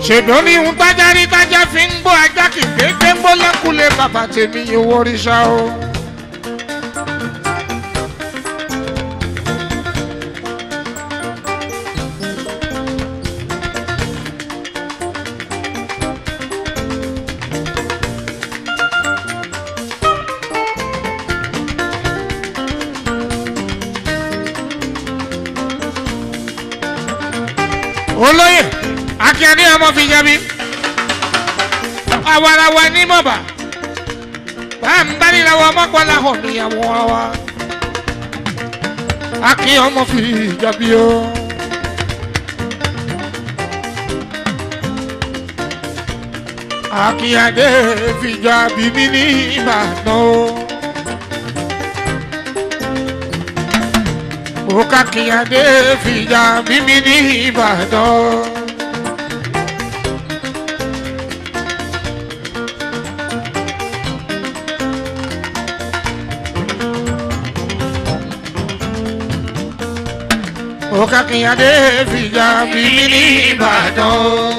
ṣèdán ní ń tájá rí tájá fi ń gbọ́ ajá kìkéké ń gbọ́ lẹ́kùlé bàbá tèmi owó oríṣà o. olóyè akínyẹ̀dé ọmọ fi jẹbi àwarawa ní mọ̀bà bá ń bá nílẹ̀ wọ mọ́kànlá hàn níyàwó wa akínyẹ̀ ọmọ fi jẹbi o. akínyẹ̀dé fi jẹbi mi ní Ìbàdàn o. Akínyẹ̀dé fi jẹbi mi ní Ìbàdàn. Akínyẹ̀dé fi jẹbi mi ní Ìbàdàn.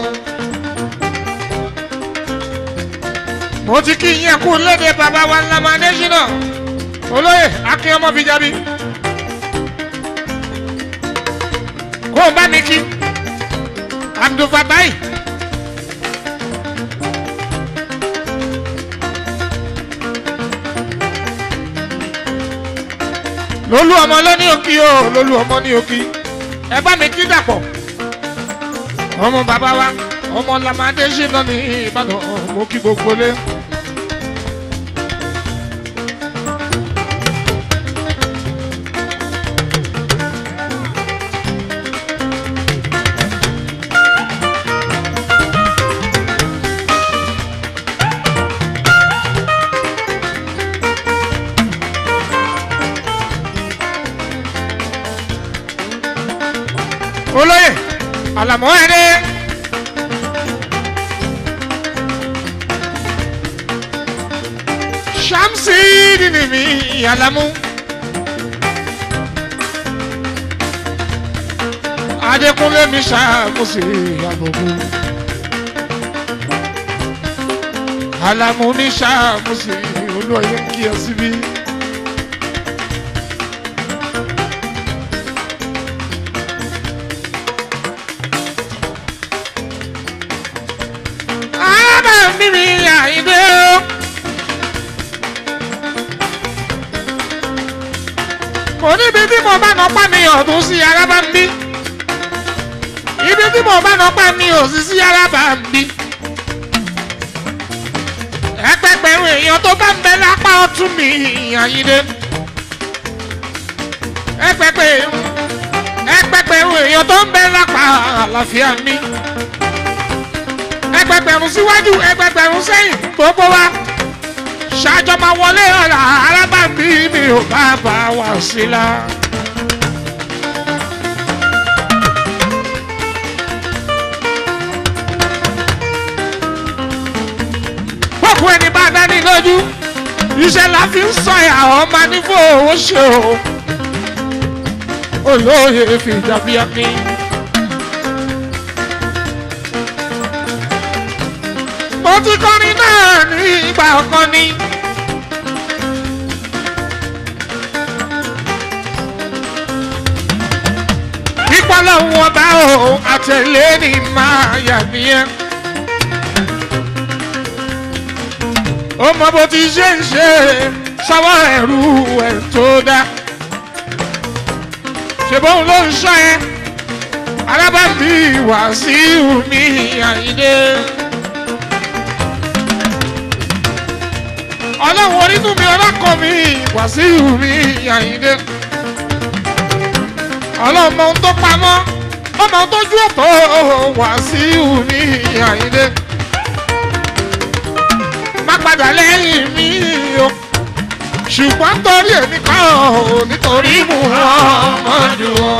mo ti kí yín kú lédè bàbá wa ńlámà nẹ́sínà olóyè akínyẹ̀ ọmọ fi jẹbi. kó o bá mi kí Abdulfatai lólú ọmọ lóní òkì o lólú ọmọ ní òkì ẹ bá mi kí Dàpọ̀ ọmọ bàbá wa ọmọ lamadé ṣe lọ ní Ìbàdàn mo kí gbogbo lé. olóyè àlàmọ́ ẹ̀rẹ́ ṣàmsì nínú mi àlàmú adékúnlé mi ṣàmùsì àbòkú àlàmú mi ṣàmùsì olóyè kí ẹ síbí. kò níbi tí mo bá nà pa mi ọ̀tún sí arábà ń bí ibi tí mo bá nà pa mi òsì sí arábà ń bí ẹgbẹgbẹ̀rún èèyàn tó bá ń bẹ lápá ọ̀tún mi Àyìndé ẹgbẹgbẹ̀rún èèyàn tó ń bẹ lápá àlàáfíà mi ẹgbẹgbẹ̀rún síwájú ẹgbẹgbẹ̀rún sẹ́yìn gbogbo wa ṣáájọ máa wọlé ọ̀la alábàbí mi ò bá bá wa sí la. bọ́ọ̀kù ẹni bá dání lójú iṣẹ́ la fi ń sọ ìyàwó máa ní fún owó ṣe o olóyè fi dàbí ẹni. mo ti kọrin náà ní ìgbà ọkàn ni. ìpọ́lọ̀ wọn bá òun àtẹ̀lé ní máa yà nìyẹn. ó mọ bó ti ṣe ń ṣe sọ́wọ́ ẹ̀rú ẹ̀ tó dá. ṣèbóun ló ń ṣọ́ ẹ alábàbí Wàsíù mi Àyìndé. ọlọ́run onínú mi ọlọ́kọ̀ mi Wàsíù mi Àyìndé. ọlọ́run mọ ohun tó pamọ́ ọmọ ohun tó jú ọ̀tọ̀ Wàsíù mi Àyìndé. má padà lẹ́yìn mi o ṣùgbọ́n torí èmi kọ́ ò nítorí Muhammadu o.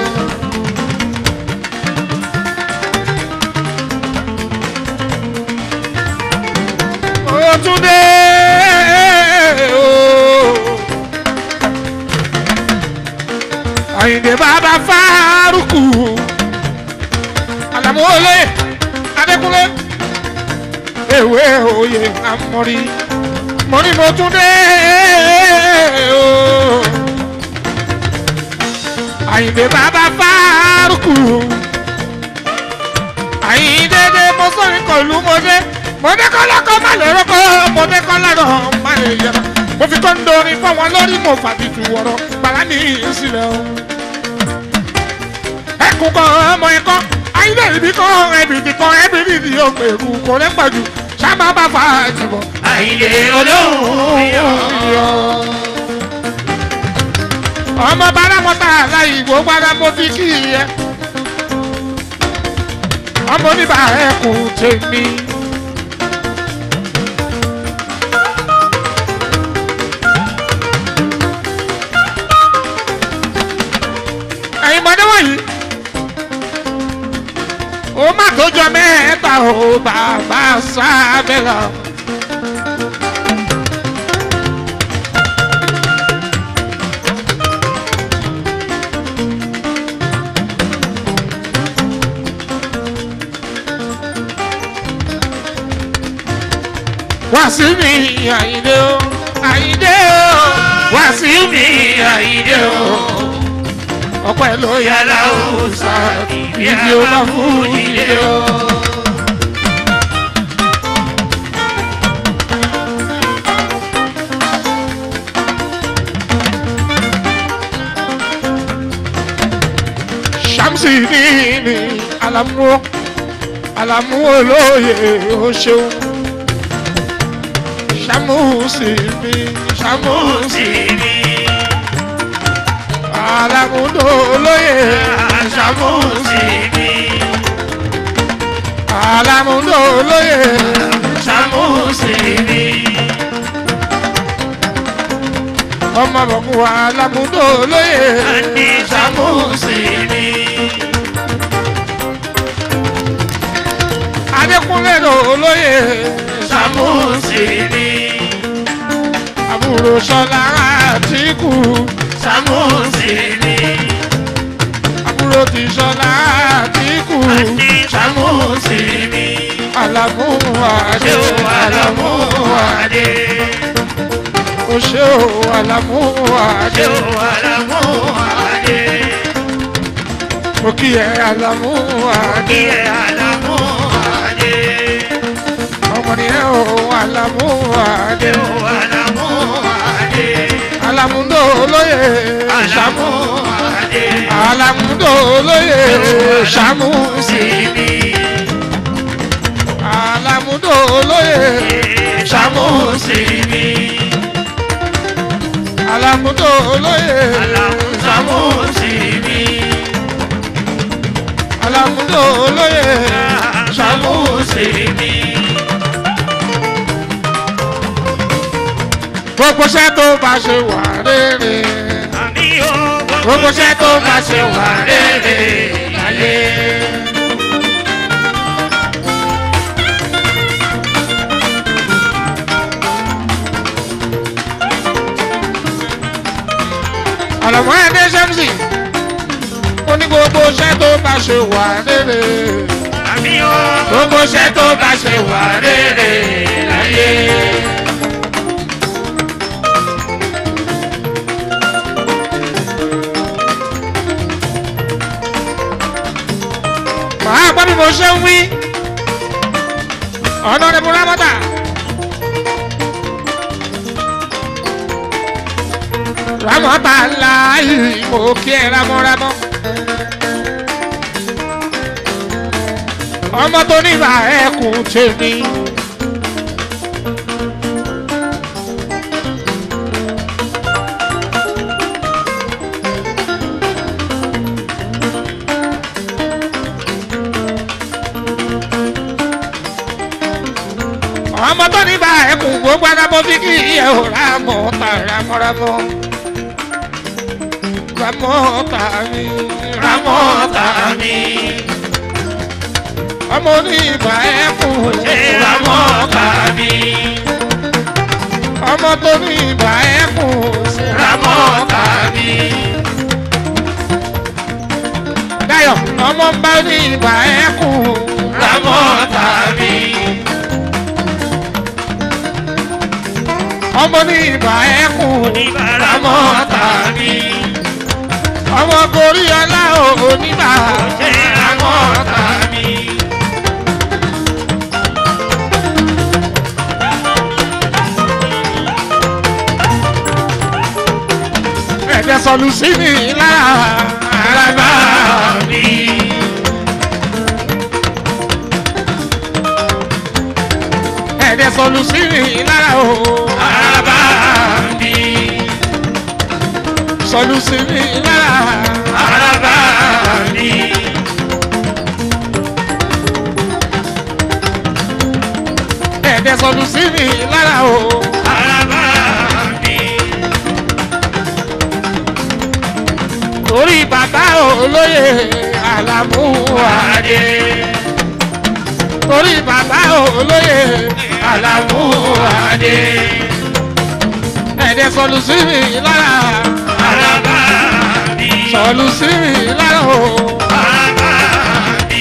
Túndé Àyìndé bàbá Fárúkù Àlàmú olè ewé oyè amọ̀rí mo ní mo tún dé o. Àyìndé bàbá Fárúkù Àyìndé dé mo sọ̀rọ̀ kọlu mo dé kọ́ lọ́kọ́ má lè rọ́kọ́ mo dé kọ́ lọ́rọ̀ má lè yẹra mo fi kọ́ ń dorin fún wọn lórí mo fàbìtù wọ̀rọ̀ gbàrà ní ìsìlẹ̀ o. Ẹkùn kan ọmọ ẹ̀kọ́ Àyìndé ìbí kan ẹbìtì kan ẹbìtì tí yóò pèrú kò lè pàjù sábà bá fà á jìbọ̀. Àyìndé olóhùn yọ. Ọmọ Bárámọ́tà láyé gbogbo ara mo fi kí ẹ. Ọmọ oníbà ẹkùn tèmi. Ẹ̀yin mọ̀dé wọ̀nyí. Ó má tó jọ mẹ́ta o bàbá sábẹ́là. Wàsíù mi Àyìndé o Àyìndé o Wàsíù mi Àyìndé o ọpẹ́ ló yàrá o sá ìdí o bá fún ìdílé o. Ṣàmùsì ní Àlàmú olóyè o ṣeun. Ṣàmùsì mi Àlàmúdò olóyè Ṣàmùsì mi. Àlàmúdò olóyè Ṣàmùsì mi. ọmọ bọ̀kú Àlàmúdò olóyè Àní Ṣàmùsì mi. Adékúnlé olóyè Ṣàmùsì mi. àbúrò Ṣọlá Àtíkù Ṣàmùsì mi. àbúrò ti Ṣọlá Àtíkù Àní Ṣàmùsì mi. Àlàmú Adé Ṣé o Àlàmú Adé? o ṣé o Àlàmú Adé Ṣé o Àlàmú Adé? mo kí ẹ Àlàmú Adé Kí ẹ Àlàmú Adé. ọmọ ni ẹ o Àlàmú Adé Ṣé o Àlàmú Adé? Àlàmúdò olóyè Àlàmú Adé. Àlàmúdò olóyè Ṣàmùsì mi. Àlàmúdò olóyè Ṣàmùsì mi. Àlàmúdò olóyè Ṣàmùsì mi. Àlàmúdò olóyè Ṣàmùsì mi. gbogbo iṣẹ́ tó bá ṣe wà rere Àmì o. gbogbo iṣẹ́ tó bá ṣe wà rere láyé. Àlàmú Adé Ṣàmùsì ó ní gbogbo iṣẹ́ tó bá ṣe wà rere Àmì o. gbogbo iṣẹ́ tó bá ṣe wà rere láyé. màá gbọ́ bí mo ṣe ń wí ọ̀nà rẹ̀ bùrọ̀ mọ́tà. Ramọ́tà ńlá yìí mo kí ẹ rámọ́rámọ́. ọmọ tó níbà ẹkùn tèmi. ọmọ tó níbà ẹkùn gbogbo arábọ́ bí kí ẹ ò Ramọ́tà rámọ́rámọ́. Ramọ́tà mi Ramọ́tà mi. ọmọ oníbà ẹkùn Ramọ́tà mi. ọmọ tó níbà ẹkùn Ramọ́tà mi. Dayọ̀ ọmọ ń bá níbà ẹkùn Ramọ́tà mi. ọmọ ní ìbà ẹkùn oníbàrámọ́ta mi. ọmọ gorí ọlá oníbà Rámọ́ta mi. ẹ̀dẹ̀ sọlù sí mi lára Àràbà mi. ẹ̀dẹ̀ sọlù sí mi lára o Àràbà mi. sọlù sí mi lára Àràbà mi. ẹ̀dẹ̀ sọlù sí mi lára o Àràbà mi. torí bàbá olóyè Àlàmú Adé torí bàbá olóyè Àlàmú Adé ẹ̀dẹ̀ sọlù sí mi lára Àràbà mi. sọlù sí mi lára o Àràbà mi.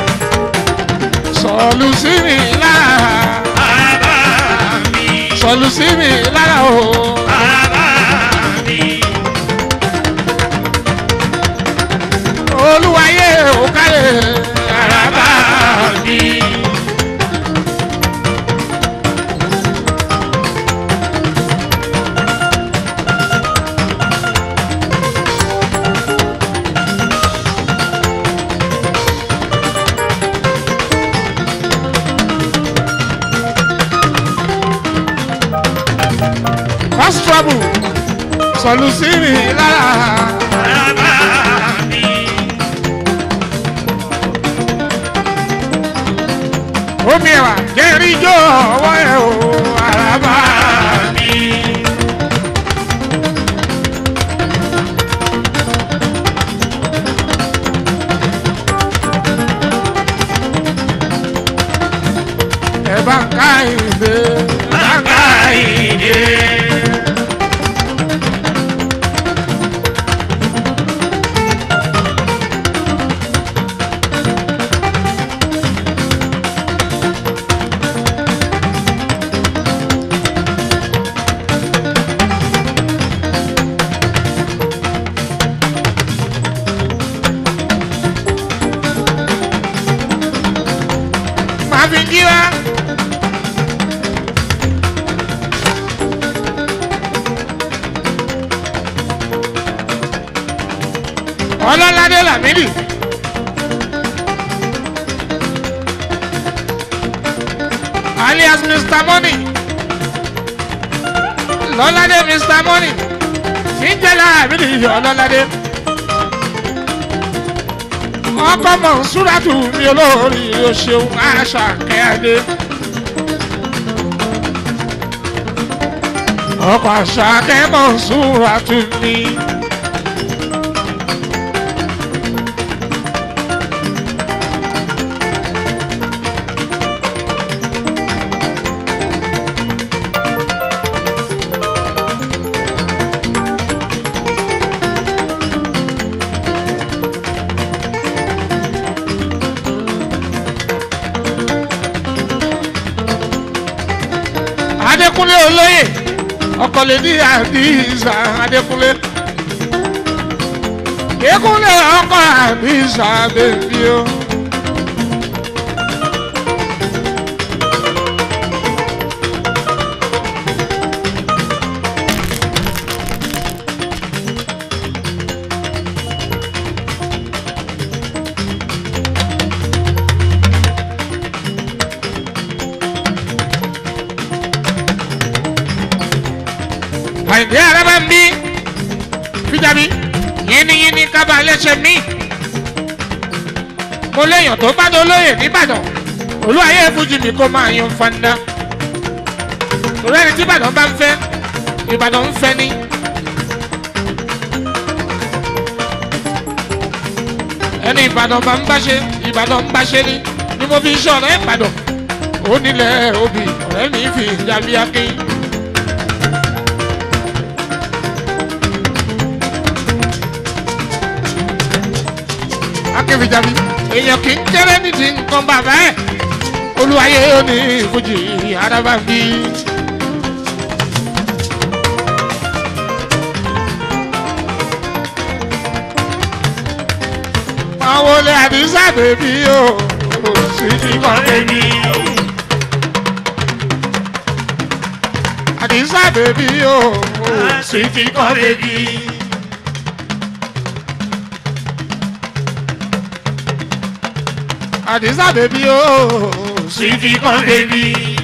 sọlù sí mi lára Àràbà mi. sọlù sí mi lára o Àràbà mi. olúwayé òkàlẹ̀ Àràbà mi. first trouble sọlù sí mi lára Àràbà mi. omi ẹ̀wà jẹ́rìí jó ọwọ́ ẹ̀ o Àràbà mi. ẹ̀ bá ń ká ìdè Bàbá ìdè. máa fi jí wá. ọlọ́ládé làmídì alias Mr. Money lọ́ládé Mr. Money tí ń jẹ́ làmídì ọlọ́ládé ọkọ Mọ̀nsúrátù mi olórí o ṣeun Àṣàkẹ́ Adé ọkọ Àṣàkẹ́ Mọ̀nsúrátù mi. Adékúnlé olóyè ọkọ lè ní Àdìsá Adékúnlé Adékúnlé ọkọ Àdìsá bèbí o. Àìdí Àràbà ń bí fíjàbí yínníyínní kábà lẹ́sẹ̀ mí. Mo léèyàn tó bá dé olóyè nìbàdàn olúwayé fújì mi kó máa yan fanda. Torí ẹni tí Ìbàdàn bá ń fẹ́ Ìbàdàn ń fẹ́ ni. Ẹni Ìbàdàn bá ń bá ṣe Ìbàdàn ń bá ṣe ni mo fi ń ṣọ̀rọ̀ Ìbàdàn. Ó nílẹ̀ obì ọ̀rẹ́ mi fi ìjàmbí akin. Akínfìjàbí èèyàn kì í kéré nídìí nǹkan bàbá ẹ̀ olúwayé ó ní fújì Àràbà ń bí. bèbí o sweetie kan bèbí. Àdìsá bèbí o sweetie kan bèbí. Àdìsá bèbí o sweetie kan bèbí.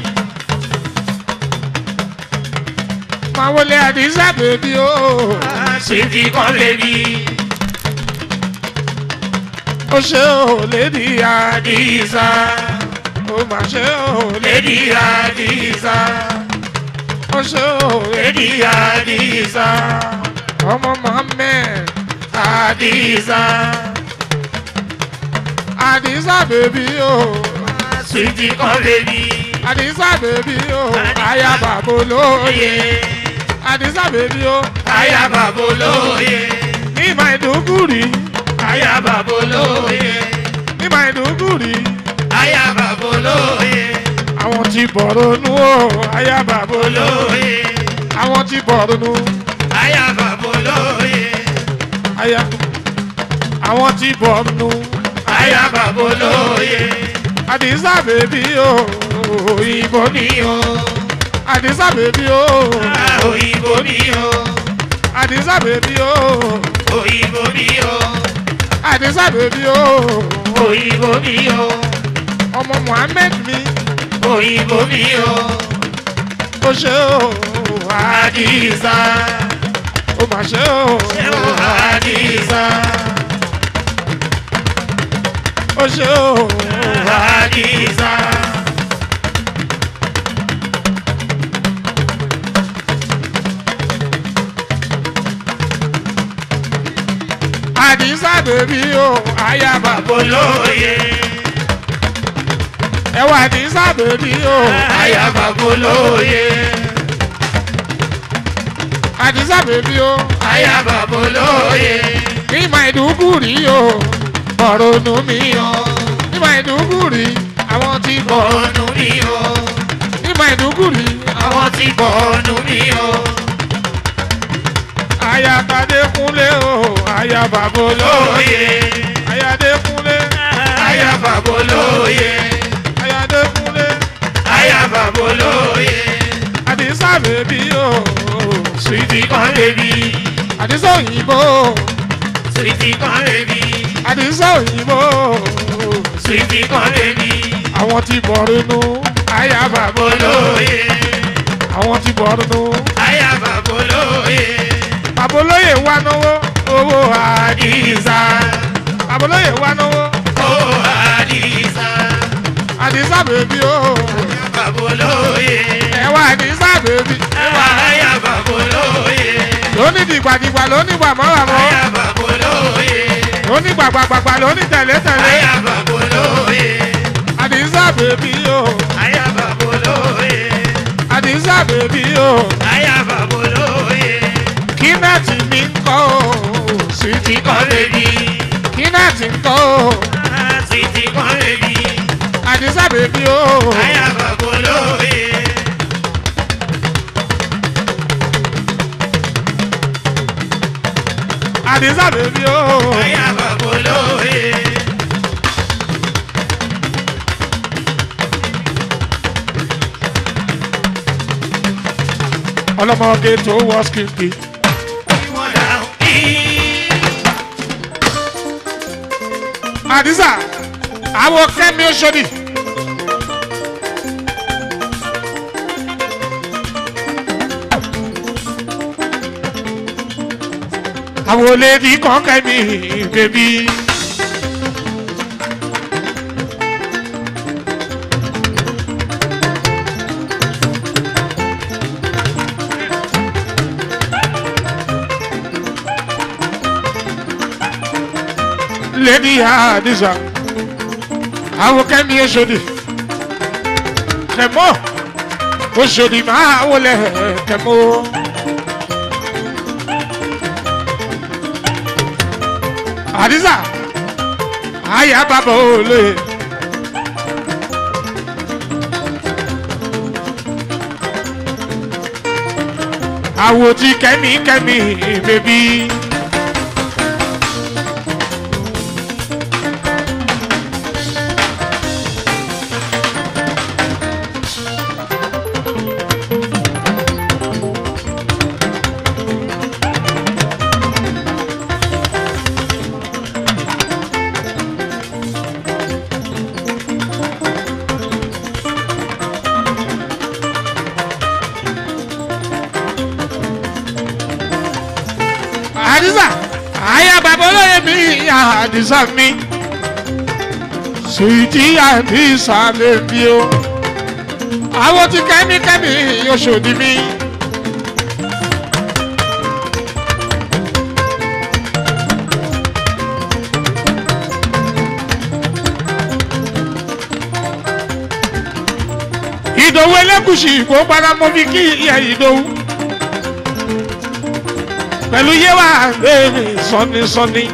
máa wọlé Àdìsá bèbí o sweetie kan bèbí. ó ṣe o lady Àdìsá ó mà ṣe o Lady Àdìsá. ó ṣe o Lady Àdìsá. ọmọ Mohammed Àdìsá. Àdìsá bèbí o sweetie kan bèbí. Àdìsá bèbí o aya bàbá olóye Àdìsá bèbí o Aya bàbá olóye. ní Maiduguri Aya bàbá olóye. ní Maiduguri Aya bàbá olóye. àwọn tí Bọ̀rọ̀nù o aya bàbá olóye Olóye. àwọn tí Bọ̀rọ̀nù Aya bàbá olóye. aya àwọn tí Bọ̀rọ̀nù Aya bàbá olóye. Àdìsá bèbí o òyìnbó ni Ni o. Àdìsá bèbí o Òyìnbó ni o. Àdìsá bèbí o Òyìnbó ni o. Àdìsá bèbí o Òyìnbó ni o. ọmọ Mohammed mi Òyìnbó ni o. ó ṣe o Àdìsá. ó mà ṣe o Ṣé o Àdìsá? ó ṣe o Àdìsá. Àdìsá bèbí o aya bàbá Olóye. ẹwà Àdìsá bèbí o Aya bàbá olóye. Àdìsá bèbí o Aya bàbá olóye. ní Maiduguri o Bọ̀rọ̀nù mi o ní Maiduguri àwọn tí Bọ̀ọ̀nù mi o. ní Maiduguri Àwọn tí bọ̀ọ̀nù mi o. aya Tadékúnlé o aya bàbá olóye Olóye. aya Adékúnlé Aya bàbá olóye. aya Adékúnlé Aya bàbá olóye. Àdìsá bèbí o Sweetie kan bèbí. Àdìsá òyìnbó Sweetie kan bèbí. Àdìsá òyìnbó Sweetie kan bèbí. àwọn tí Bọ̀rọ̀nù aya bàbá Olóye. àwọn tí Bọ̀rọ̀nù Aya bàbá olóye. bàbá olóyè wá náwó owó Àdìsá. bàbá olóyè wá náwó Ó Àdìsá. Àdìsá bèbí o Bàbá olóye. ẹwà Àdìsá bèbí Ẹwà aya bàbá olóye. lóní dìgbàdìgbà lóní gbàmọ́ràmọ́ Aya bàbá olóye. lóní gbàgbàgbàgbà lóní tẹ̀lé-tẹ̀lé Aya bàbá olóye. Àdìsá bèbí o Aya bàbá olóye. Àdìsá bèbí o Aya bàbá olóye. kínẹ́ẹ̀tì mi ń kọ́ o sweetie Kọ́ bèbí. kínẹ́ẹ̀tì ń kọ́ o Sweetie kan bèbí. Àdìsá bèbí o Aya bàbá olóye. Àdìsá bèbí o Aya bàbá olóye. ọlọ́mọge tó wọ́ skipi Wọ́n dáhùn kí. Àdìsá àwọn Kẹ́mi Òṣòdì àwọn olèdí kan Kẹ́mi bèbí Lady Àdìsá àwọn Kẹ́mi Òṣòdì Kẹ́mọ́ Òṣòdì máa wọlé Kẹ́mọ́. Àdìsá àyà bàbá olè àwò tí Kẹ́mi bèbí àdìsá àyà bàbá olóyè mi àdìsá mi sùìtì àdìsá lè bí o àwọn ti kẹ́míkẹ́mí oṣòdì mi. Ìdòwú Ẹlẹ́gùṣì kò padà mọ́ bí kí ìyá Ìdòwú pẹ̀lú yéwà lèmi sọ́ni.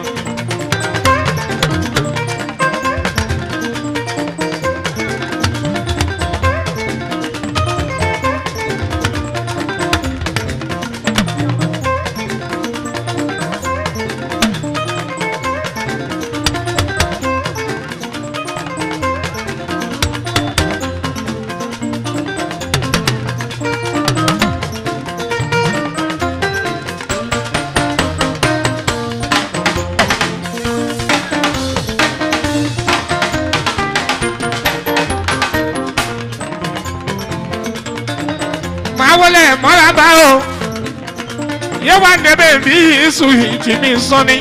Mọ́lábá o yẹ wá nẹ́bẹ̀ bí sùhìtì mi sọ́ni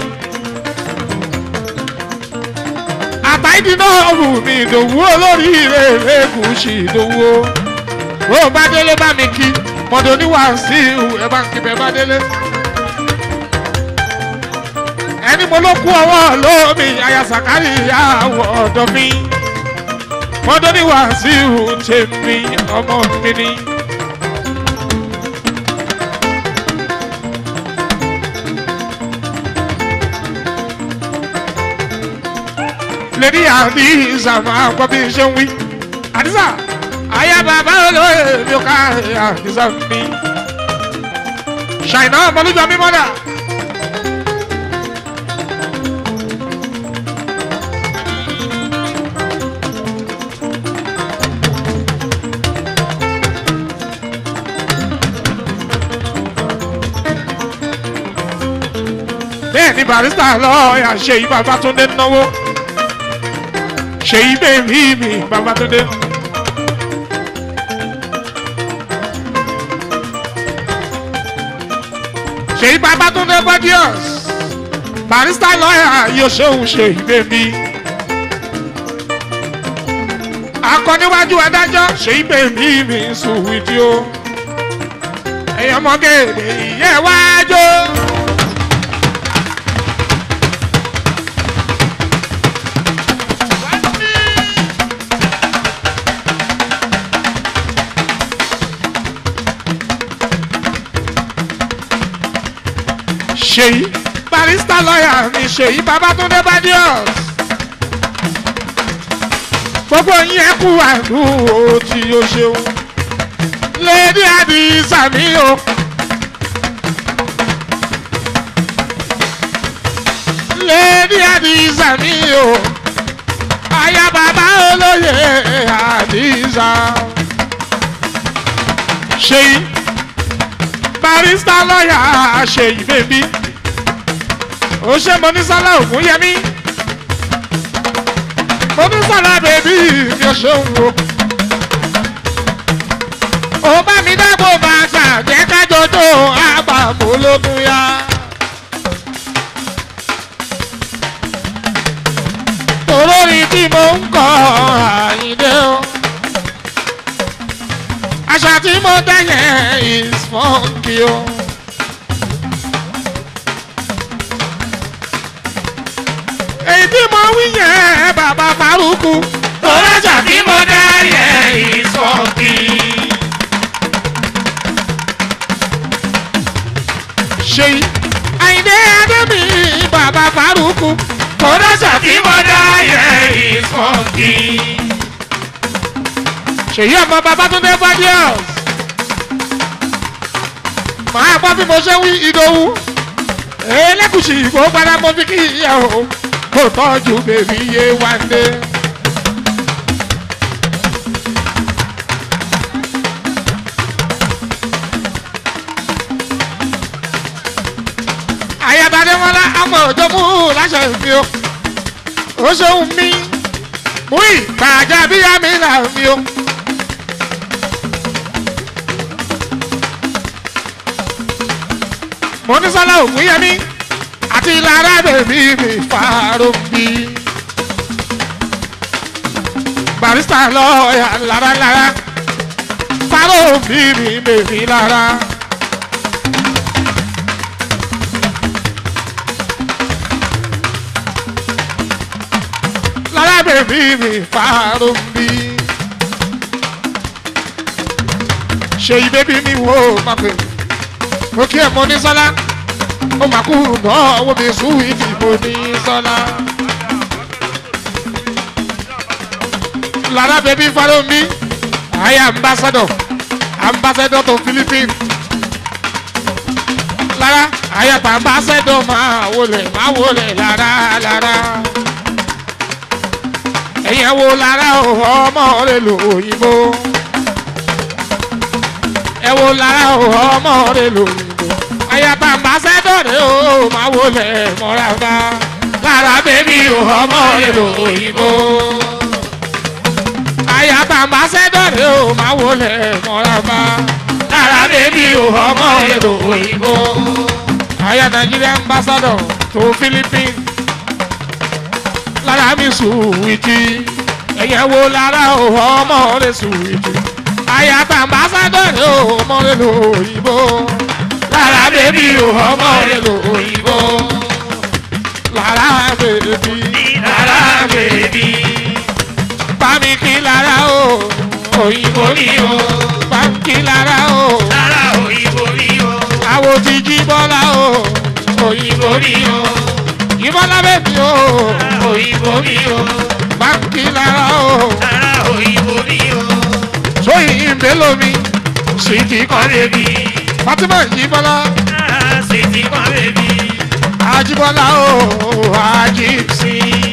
àtàìdí náà wù mí Ìdòwú olórí Ẹlẹ́gùṣì Ìdòwú o bá délé bá mi kí mọ̀dọ̀ oníwàásù ẹ bá ń kí bẹ́ẹ̀ bá délé ẹni mo ló kú ọwọ́ lómi ayasakari àwọ̀ ọ̀dọ́ mi mọ̀dọ̀ oníwàásù tèmi ọmọ mi ni. Lady Àdìsá máa gbọ́ bí ṣe ń wí. Àdìsá àyà bàbá olóyè mi ò ká Àdìsá mi. Ṣàìná ọmọlújọ mi mọ́dà. Bẹ́ẹ̀ ni barista lọ́ọ̀yà Ṣèyí Babátúndé náwó. Ṣèyí bèbí mi Babátúndé. Ṣèyí Babátúndé Bodius barista lọ́yà yóò ṣòun Ṣèyí bèbí. Akọ́níwájú adájọ́ Ṣèyí bèbí mi sùwìtì o. Ẹ̀yọ́ mọ́gẹ́rẹ́ ìyẹ́ wájú. Ṣèyí barista lọ́yà mi Ṣèyí Babátúndé Bodius gbogbo yín ẹ kú àdúró tí o ṣeun Lady Àdìsá mi o Lady Àdìsá mi o aya bàbá olóyè Àdìsá Ṣèyí barista lọ́yà Ṣèyí bèbí ó ṣe Mọ́nísọ́lá Ògúnyẹmí Mọ́nísọ́lá bèbí mi ò ṣeun o ó bá mi dábò bàtà jẹ́ ká jọjọ́ àbàmúlógún yá. Torórin tí mo ń kọ Àyìndé o àṣà tí mo dá yẹn is funky o. Èyí tí mo wí yẹn bàbá Fárúkù. Tọ́lá àṣà tí mo dá yẹn is funky. Ṣèyí Àyìndé Adémi bàbá Fárúkù. Tọ́lá àṣà tí mo dá yẹn is funky. Ṣèyí ọmọ Babátúndé Bodius. Màá gbọ́ bí mo ṣe wí Ìdòwú Ẹlẹ́gùṣì ìbò padà mo fi kí ìyá o kò tọ́jú bèbí yé wáńdé. Àyàbádémọ́lá ọmọ òjò mú láṣẹ mi o ó ṣeun mi mú ìgbàjà bíyá mi là mi o. Mọ́nísọ́lá Ògúnyẹmí àti lára bèbí mi fàárọ̀ bí. barista lọ́ọ̀yà lára fàárọ̀ bí mi bèbí lára. lára bèbí mi fàárọ̀ bí. ṣe ìbébí mi wò má pè mo kí ẹ mọ ní sọlá ó mà kú náà owó mi sùn ìdìbò ní sọlá. lára bèbí fàárọ̀ bí àyà ambassador to Philippines. lára àyà tà ambassador máa wọlé lára. ẹ̀yẹ̀ wo lára ọmọ rẹ̀ lò òyìnbó. ẹ wo lára ọmọ rẹ̀ lò òyìnbó. àyàtà ambassador rẹ̀ ó máa wọlé mọ́ra bá. lára bèbí ọmọ rẹ̀ lò òyìnbó. àyàtà ambassador rẹ̀ ó máa wọlé mọ́ra bá. lára bèbí ọmọ rẹ̀ lò òyìnbó. àyà Nigeria ambassador to Philippines. lára mi sùwìtì ẹ̀yẹ̀ wo lára ọmọ rẹ̀ sùwìtì. àyàtà ambassador rẹ̀ ọmọ rẹ̀ lò òyìnbó. lára bèbí ọmọ rẹ̀ lò òyìnbó. lára bèbí bámi kí lára o òyìnbó ni o bámi kí lára o lára òyìnbó ni o. àwo ti jí bọ́lá o òyìnbó ni o ìbọ́lá bèbí o òyìnbó ni o. bámi kí lára o lára òyìnbó ni o. sóyìn ìbélómi sweetie kan bèbí. Fatima ìbọ́lá sweetie kan bèbí. àjíbọ́lá o àjíbsí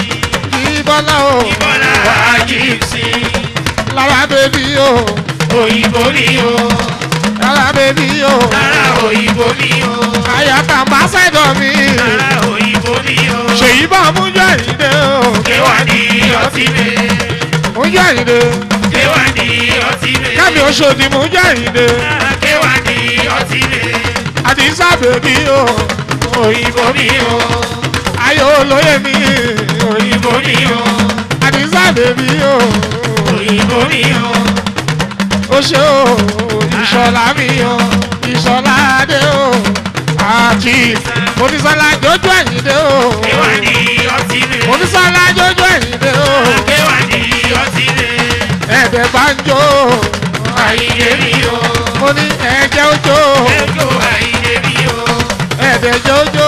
ìbọ́lá o ìbọ̀lá àjíbsí. lára bèbí o òyìnbó ni o. lára bèbí o lára òyìnbó ni o. àyàtà ambassador mi lára òyìnbó ni o. ṣèyí bá mújọ àyíndé o kéwà ní ọtí lé. mújọ àyíndé kéwà ní ọtí lé. kámi Òṣòdì mújọ àyíndé kéwà ní ọtí lé. àdìsá bèbí o òyìnbó ni o. ayò olóyè mi òyìnbó ni o. àdìsá bèbí o òyìnbó ni o. ó ṣe o ìṣọ̀lá mi o ìṣọ̀lá adé o àti onísọ́lá jójú àyíndé o kéwà ní ọtí lé. onísọ́lá jójú àyíndé o kéwà ní ọtí lé. ẹ̀ẹ́dẹ̀ bá ń jó àyíndé mi o. mo ní ẹ̀jẹ̀ ojó ẹjọ́ àyíndé mi o. ẹ̀ẹ́dẹ̀ jójó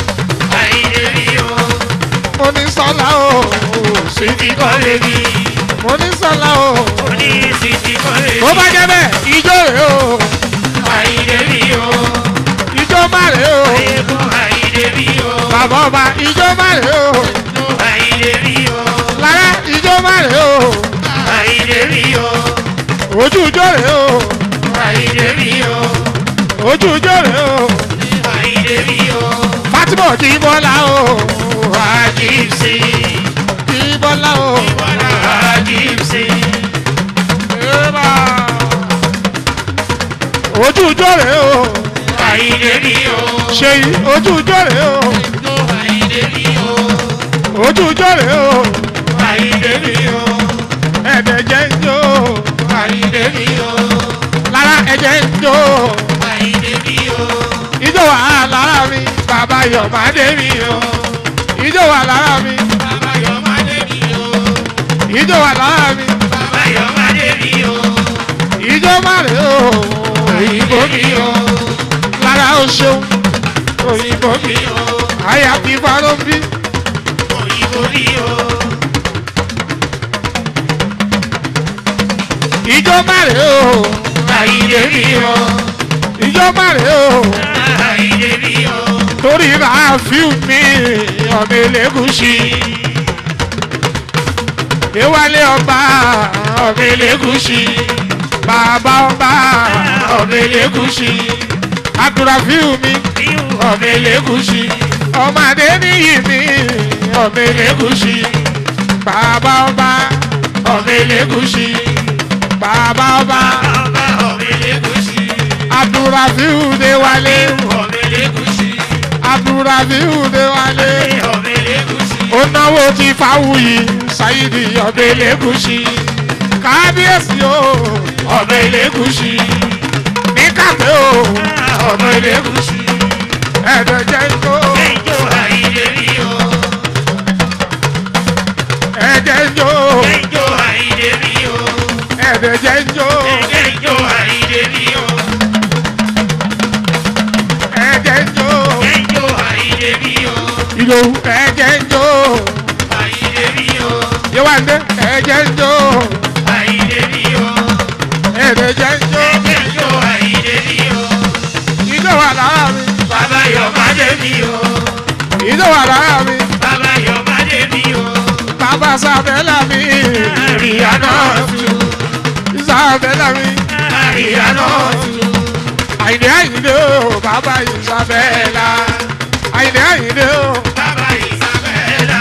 àyíndé mi o. mo ní sọ́lá o sweetie kan bèbí. mo ní sọ́lá o oní sweetie kan bèbí. bó bá jẹ́ bẹ́ẹ̀ ijó rèé o àyíndé mi o. ijó má rèé o ẹ̀kọ́ àyíndé mi o. bàbá ọba ijó má rèé o àyíndé mi o. lára ijó má rèé o àyíndé mi o. ojú ijó rèé o àyíndé mi o. ojú ijó rèé o àyíndé mi o. Fatima kì í bọ́lá o àjíbsí. kì í bọ́lá o ìbọ̀lá àjíbsí. Eba. ojú ijó rèé o àyíndé mi o. ṣèyí ojú ijó rèé o àyíndé mi o. ojú ijó rèé o àyíndé mi o. ẹ̀ẹ́dẹ̀ jẹ́ ń jó àyíndé mi o. lára ẹ̀jẹ̀ ń jó àyíndé mi o. ijó wà lára mi bàbá Yọ̀mádé mi o ijó wà lára mi bàbá Yọ̀mádé mi o. ijó wà lára mi bàbá Yọ̀mádé mi o. ijó má rèé o òyìnbó mi o. lára o ṣeun òyìnbó mi o. àyà kí farò ń bí òyìnbó mi o. ijó má rèé o àyíndé mi o. ijó má rèé o àyíndé mi o. torí Ràfíù mi ọmọ Elégùṣì Déwálé ọba ọmọ Elégùṣì bàbá ọba ọmọ Elégùṣì Abdulrafiu mi ọmọ Elégùṣì ọmọ Adéníyì mi ọmọ Elégùṣì bàbá ọba ọmọ Elégùṣì bàbá ọba bàbá ọmọ Elégùṣì. Abdulrafiu Déwálé ọmọ Elégùṣì. Abdulrafiu Déwálé. Ọbẹ̀ Elégùṣì. Ó náwó ti Fáwùyí Sáyídì ọbẹ̀ Elégùṣì. Kábíyèsí o ọbẹ̀ Elégùṣì. Ní kàfé o ọbẹ̀ Elégùṣì. Ẹ̀dọ̀ jẹ́ ijó. Ẹjọ́ Àyìndé mi o. Ẹ̀jẹ̀ ijó. Ẹjọ́ Àyìndé mi o. Ẹ̀dọ̀ jẹ́ ijó. Ẹjọ́ Àyìndé mi o. Ẹ̀jẹ̀ ijó. Ẹjọ́ Àyìndé mi o. Ìlòwú ẹ̀jẹ̀ ijó. Àyìndé mi o. Yéwándé ẹ̀jẹ̀ ijó. Àyìndé mi o. Ẹ̀dọ̀ jẹ́ ijó. Ẹjọ́ Àyìndé mi o. Ìjọ wà lára mi. Bàbá Yọ̀mádé mi o. Ìjọ wà lára mi. Bàbá Yọ̀mádé mi o. Bàbá Sàbẹ́là mi. Àríyànà tu. Sàbẹ́là mi. Àríyànà tu. Àyìndé Àyìndé o. Bàbá Ìsàbẹ́là. Àyìndé Àyìndé o. Bàbá Ìsàbẹ́là.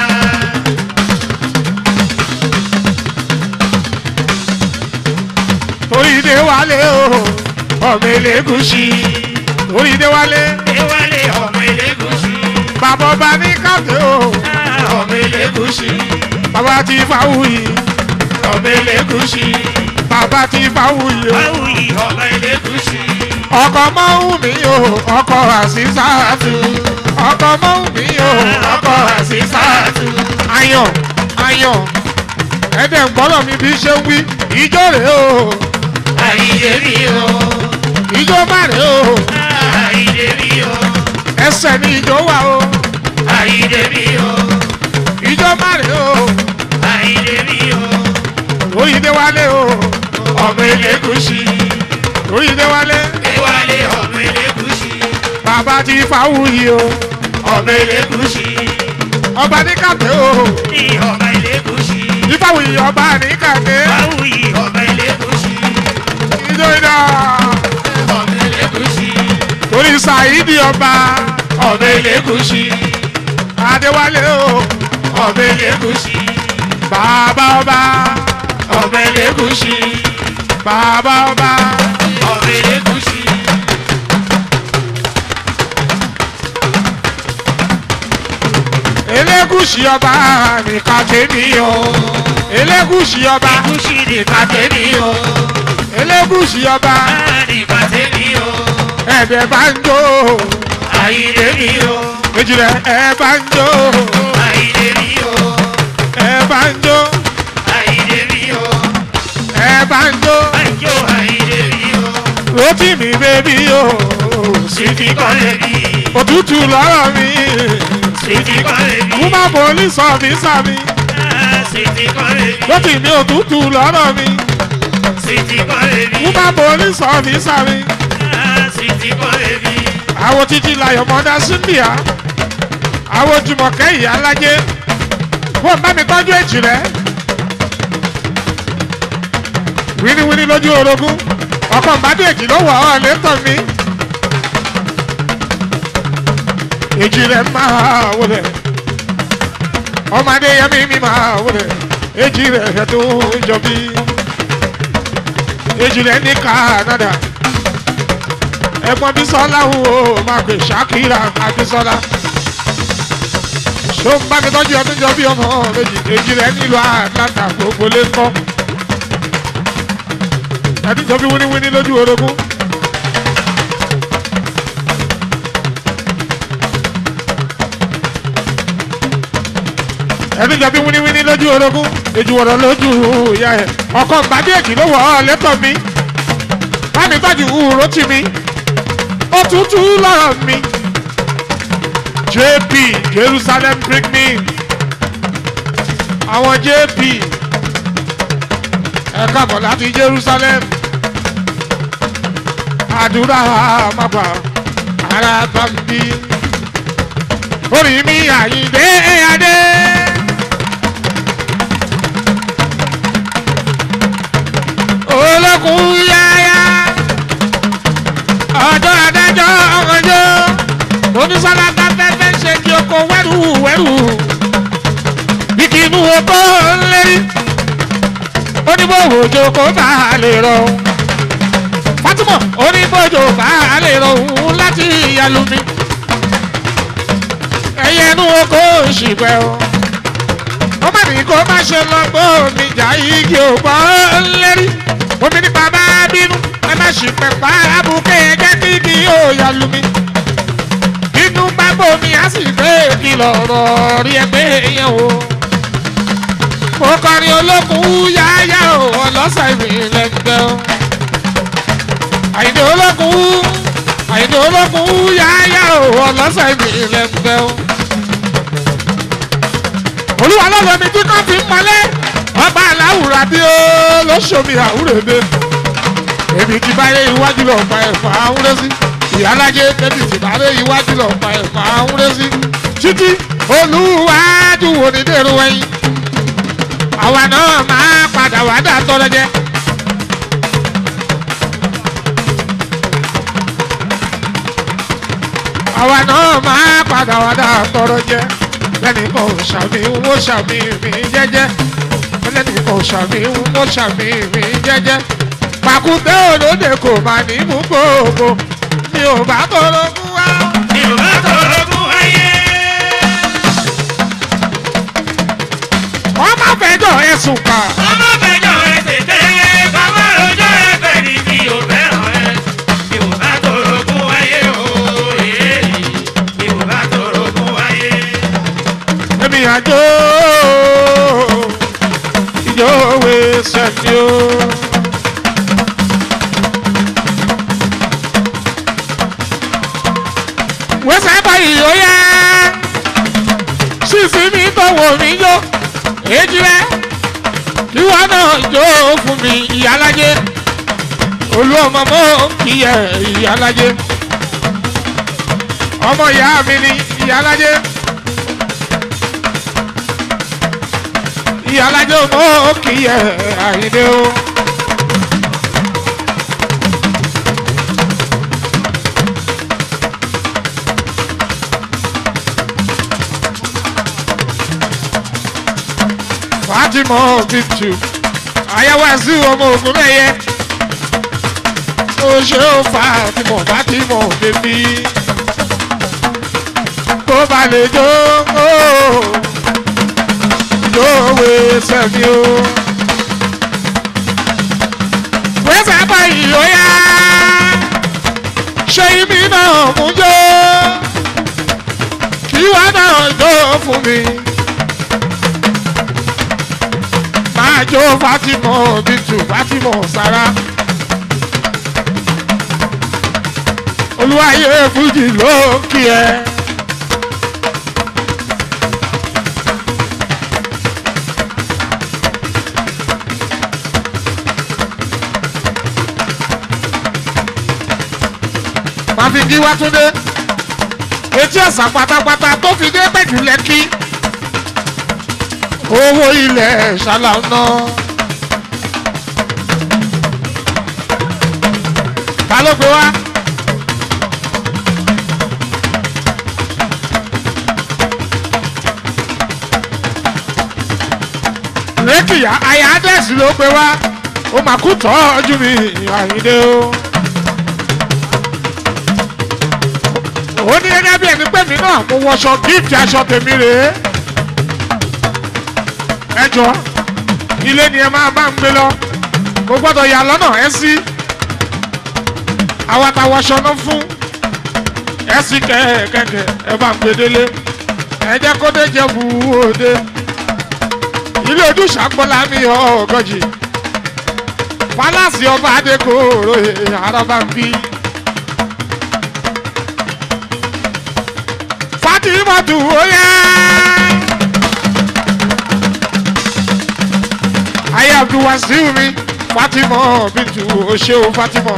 Torí Déwálé o. Ọmọ Elégùṣì. Torí Déwálé. Déwálé ọmọ Elégùṣì. Bàbá ọba ní kàfé o. Ọmọ Elégùṣì. Bàbá ti Fáwùyí. Ọmọ Elégùṣì. Bàbá ti Fáwùyí o. Fáwùyí ọmọ Elégùṣì. Ọkọ Mọ́wùmí o. Ọkọ Àsísàtù. Ọkọ Mọ́wùmí o. Ọkọ Àsísàtù. Ayọ̀ Ayọ̀ ẹ̀dẹ̀ ń gbọ́dọ̀ mi bí ṣe ń wí. Ijó rèé o. Àyìndé mi o. Ijó má rèé o. Àyìndé mi o. Ẹsẹ̀ ni ijó wà o. Àyìndé mi o. Ijó má rèé o. Àyìndé mi o. Torí Déwálé o. Ọmọ Elégùṣì. Torí Déwálé. Déwálé ọmọ Elégùṣì. Bàbá ti Fáwùyí o. Ọmọ Elégùṣì. Ọba ní kàfé o. Ní ọmọ Elégùṣì. Ìfáwùyí ọba ní kàfé. Fáwùyí ọmọ Elégùṣì. Ijó idà. Ọmọ Elégùṣì. Torí Sàídì ọba. Ọmọ Elégùṣì. Adéwálé o. Ọmọ Elégùṣì. Bàbá ọba. Ọmọ Elégùṣì. Bàbá ọba. Ọmọ Elégùṣì. Elégùṣì ọba ní kàfé mi o. Elégùṣì ọba. Elégùṣì ní kàtẹ́ mi o. Elégùṣì ọba. Ní kàtẹ́ mi o. Ẹ̀bẹ̀ bá ń jó. Àyìndé mi o. Méjì rẹ̀ ẹ̀ bá ń jó. Àyìndé mi o. Ẹ̀ bá ń jó. Àyìndé mi o. Ẹ̀ bá ń jó. Àjò Àyìndé mi o. Rótìmí bébí o. Sweety kọ́lé mi. Òtútù lọ́rọ̀ mi. Sweety kọ́lé mi. Kúmá police officer mi. Sweety kọ́lé mi. Rótìmí òtútù lọ́rọ̀ mi. Sweety kọ́lé mi. Kúmá police officer mi. Sweety kọ́lé mi. Àwọn títí layọ̀ mọ́dá Cynthia. Àwọn Jùmọ̀kẹ́ ìyá alájẹ́. Wọ́n bá mi tọ́jú èjì rẹ̀. Wíníwíní lójú orogún. Ọkọ̀ mbádé èjì ló wà ọ́ létọ̀ mi. Èjì rẹ̀ máa wọlé. Ọmọdé yẹmí mi máa wọlé. Èjì rẹ̀ tó ń jọ bí. Èjì rẹ̀ ní Canada. Ẹ̀gbọ́n Bísọ́lá ń wo máa pè Ṣàkírà Àbísọ́lá. Ṣó ń bá mi tọ́jú ọdún jọ bí ọmọ méjì. Èjì rẹ̀ nílùú Atlanta gbogbo lé kọ́. Ẹni jọ bí wíníwíní lójú orogún. Ẹni jọ bí wíníwíní lójú orogún. Èjì wọ̀rọ̀ lójú ìyá ẹ̀. Ọkọ̀ ìbàdí èjì ló wọ̀ ọ́ lẹ́tọ̀ mi. Bá mi tọ́jú Rótìmí. Òtútù lọ́rọ̀ mi. JP Jerusalem picnic. Àwọn JP ẹ káàbọ̀ láti Jerusalem. Àdúrà àmàgbà ara bá ń bí. Orí mi Àyìndé Adé. Olókùn yáyá. Ọjọ́ adájọ́ ọ̀gànjọ́. Onísọ́lá bá fẹ́fẹ́ ṣe kí oko wẹ́rù wẹ́rù. Ìkìnnú oko lérí. Oníbòwòjò kò bá a lè rọ. Fátímọ̀ oníbòjò bá a lè rọ òun láti ìyàlú mi. ẹnu oko òṣìpẹ́ o ó má ní kó má ṣe lọ́gbọ́n mi jà igi ògbọ́ lérí omi ní bàbá bínú ẹ má ṣì pẹ̀pá abúké ẹgẹ́ kí ni yóò yà lù mí inú bá bomi á sì gbé ìkìlọ̀ ọ̀rọ̀ rí ẹgbẹ́ yẹn o mo kọrin olókùn yáyá o ọlọ́sà ìrìnlẹ̀ gbẹ o àyìnbó olókùn yáyá o ọlọ́sà ìrìnlẹ̀ gbẹ o olúwa lọ́dọ̀ mi tí kan fi ń mọ́lẹ́ ọba aláwùrà bí ó lóṣòmí àwúrèbe èmi ti bá yé iwájú lọ pa ẹ̀fà àwúrẹ́ sí ìyálájé tẹ́bí ti bá yé iwájú lọ pa ẹ̀fà àwúrẹ́ sí títí olúwájú wo ni dèrò ẹ̀yìn àwa náà máa padà wá dà tọrọ jẹ. àwa náà máa padà wá dà tọrọ jẹ lẹ́nìkan ò ṣàmì wọ́n ṣàmì mi jẹ́jẹ́ lẹ́nìkan ò ṣàmì wọ́n ṣàmì mi jẹ́jẹ́ pàkúté òlóde kò má ní mú gbogbo mi ò bá tọrọgún wá. mi ò bá tọrọgún wáyé. wọ́n má fẹjọ́ ẹ̀sùn kà. wọ́n má fẹjọ́ ẹsẹ̀ tẹ́lẹ̀ bàbá rojọ́ ẹ̀fẹ̀ ni mi ò fẹ́ràn ẹ̀. mi ò bá tọrọgún wáyé o mi ò bá tọrọgún wáyé. èmi àjò ìjọ òwe sẹ́ni o. wẹ́sẹ̀ báyìí ó yá sísí mi tọ̀wọ̀ mi yó èjì rẹ̀ kí wọ́n náà jó fún mi ìyálájé olú ọmọ mọ́ kí ẹ ìyálájé ọmọ ìyá mi ni ìyálájé ìyálájé mọ́ kí ẹ àyíndé o. Fatima Bintu ayawa sí ọmọ ogun lẹyẹ ó ṣe ó Fatima bèbí kó ba lè jó ìjòwé sẹ́mi o wẹ́sẹ̀ báyìí ó yá ṣé ibi náà mú jó kí wọ́n náà jó fún mi. Ajo Fatima Bintu Fatima Sara olúwayé fújì ló kí ẹ. Màfìdí wá tún dé etí ọ̀sán pátápátá tó fi dé pẹ̀jù lẹ́kí. Owó ilẹ̀ ṣàlànà. Ta ló gbé wá? Rékìyà àyà Adẹ́sì ló gbé wá. Ó mà kú tọ́jú mi Àyìndé o. Ó ní gẹ́gẹ́ bí ẹni pé mi náà mo wọṣọ gíìtì aṣọ tèmi rèé. Ẹjọ́ ilé ni ẹ máa bá ń gbé lọ kò gbọ́dọ̀ yà lọ́nà ẹ sí àwọn àtàwọn aṣọ náà fún ẹ sí kẹ̀kẹ́ ẹ bá ń gbé délé ẹ jẹ́ kó dé jẹ́ bu òde ilé Ojúṣàgbọ́lá mi ọ̀gọ́jì fálásì ọba adékòrò araba ń bí Fatimatu ó yá. Ayé Abdulwasiu mi Fatima Bintu o ṣé o Fatima.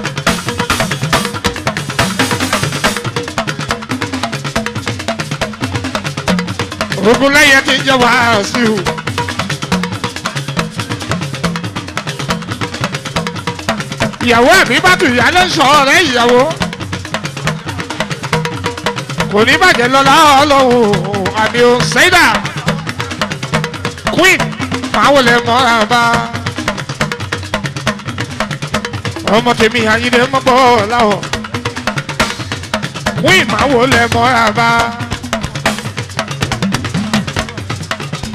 Ogunlẹ́yẹ ti ń jẹ́ Wasiu. Ìyàwó ẹ̀mí bá tù ìyá lẹ́sọ̀ ọ̀rẹ́ ìyàwó. Kò ní bàjẹ́ lọ́la ọlọ́run àmì ò ṣẹ́dá. Queen. Máa wọlé mọ́ra bá ọmọ tèmi Àyìndé mọ́gbọ́ láwọ̀ wí máa wọlé mọ́ra bá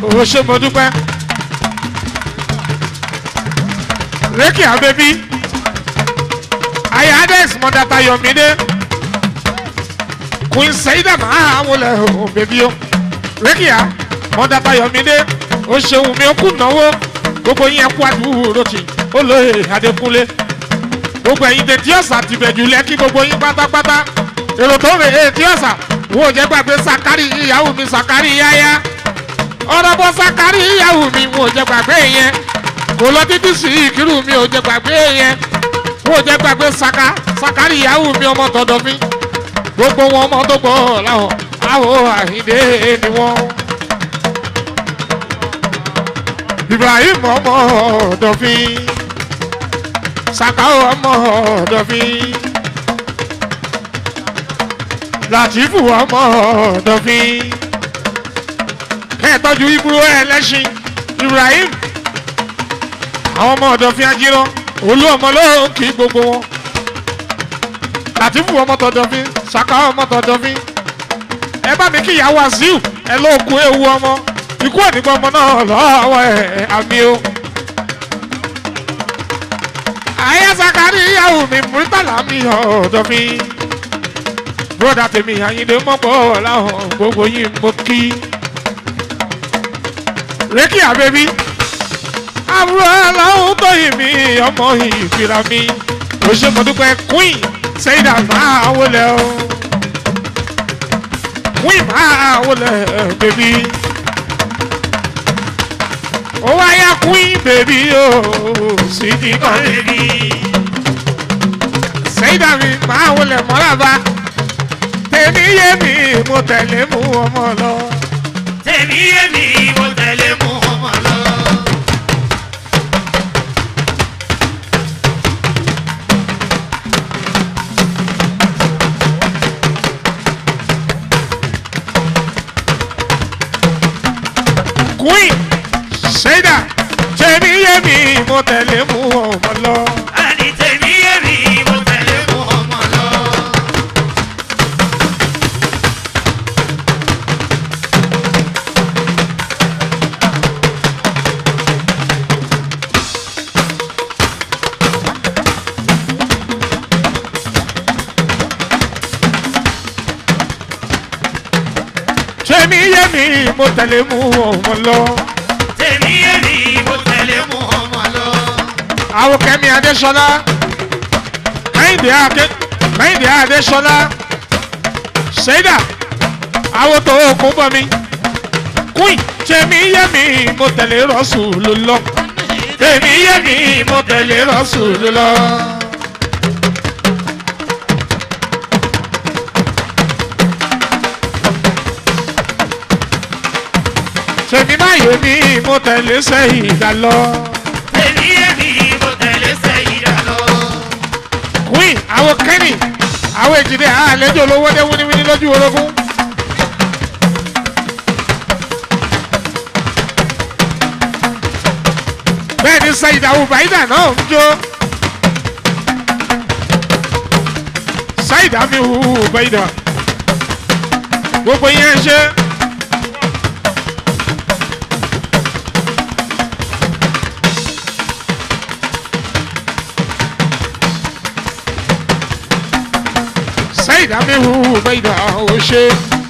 o ṣe mo dúpẹ́ rékì àbẹ́bí aya adex mọ̀dàtà yọ̀mídé queen saida máa wọlé o bèbí o rékì à mọ̀dàtà yọ̀mídé o ṣeun mi ó kú náwó gbogbo yín ẹkú àdúró tì ó lóye adékúnlé gbogbo ẹ̀yin tẹ tí ọ̀sà ti bẹ̀jù lẹ́kí gbogbo yín pátápátá èrò tó rè é tí ọ̀sà wo jẹ́ gbàgbé sakari ìyàwó mi sakari yáyá ọ̀rọ̀ bọ́ sakari ìyàwó mi wo jẹ́ gbàgbé yẹn kò lọ títí sí ìkírù mi ò jẹ́ gbàgbé yẹn wo jẹ́ gbàgbé sakari ìyàwó mi ọmọ tọ̀dọ̀ mi gbogbo wọn ọmọ tó gbọ́ láwọn àwọ̀ àhìndé ni wọ́n. Ibrahim ọmọ ọ̀dọ̀fin Sakao ọmọ ọ̀dọ̀fin Latifu ọmọ ọ̀dọ̀fin kẹ́ẹ̀tọ́jú ibùdó ẹlẹ́sìn Ibrahim àwọn ọmọ ọ̀dọ̀fin ajírọ́ olú ọmọ lóhùn kí gbogbo wọn Latifu ọmọ tọ̀dọ̀fin Sakao ọmọ tọ̀dọ̀fin ẹ bá mi kí ìyá Wàsíù ẹ lóògùn ewu ọmọ ikú ònígbà ọmọ náà lọ́wọ́ ẹ̀ àmì o. Ayé Sakari ìyàwó mi Murtala mi ọ̀dọ̀fin broda tèmi Àyìndé mọ́pọ̀ láwọn gbogbo yìí mo kí. Rékì àbẹ́bí àbúrò aláwọ̀ tó yìí mi ọmọ ìfìlà mi ó ṣe mo dúpẹ́ queen Saida máa wọlé o queen máa wọlé bèbí ó wáyà queen bèbí o sì ní kan bèbí Saida mi máa wọlé mọ́lába tèmi yé mi mo tẹ̀lé mú ọmọ lọ. tèmi yé mi mo tẹ̀lé mú ọmọ lọ. Queen Saida tèmi yé mi mo tẹ̀lé mú ọmọ lọ. àní tèmi yé mi mo tẹ̀lé mú ọmọ lọ. tèmi yé mi mo tẹ̀lé mú ọmọ lọ. tèmi yé mi mo tẹ̀lé mú ọmọ lọ. àwọn Kẹ́mi Adéṣọlá Kẹ́hìndé Adéṣọlá Saida àwọn tó kún bọ́ mi Queen tèmi yé mi mo tẹ̀lé Rọ́sùlù lọ. tèmi yé mi mo tẹ̀lé Rọ́sùlù lọ. tèmi máa yé mi mo tẹ̀lé Saida lọ. tèmi yé mi mo tẹ̀lé Saida lọ. Queen àwọn Kẹ́ni àwọn èjìdé àlejò lówó dé wíníwíní lójú orogún. bẹ́ẹ̀ ni Saida Ubaida náà ń jó. Saida mi Ubaida gbogbo yẹn ṣe. Saida mi Ubaida ó ṣe.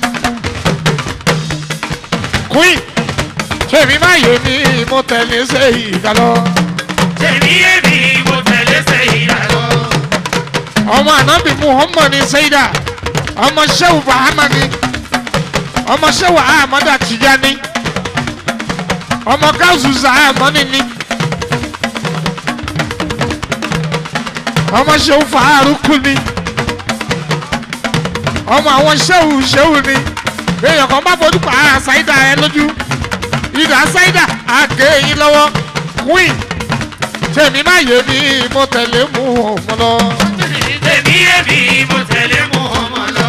Queen tèmi máa yé mi mo tẹ̀lé Saida lọ. tèmi yé mi mo tẹ̀lé Saida lọ. ọmọ ànábì Muhammad ni Saida ọmọ Shehu Bahama ni ọmọ Shehu Ahmada Tijani ọmọ Gáúsù Zamani ni ọmọ Shehu Faruku ni ọmọ àwọn Shehu ni èèyàn kan bá fojú pa Saida ẹ lójú ìdá Saida àgé yín lọ́wọ́ Queen tèmi máa yé mi mo tẹ̀lé mú ọmọ lọ. tèmi yé mi mo tẹ̀lé mú ọmọ lọ.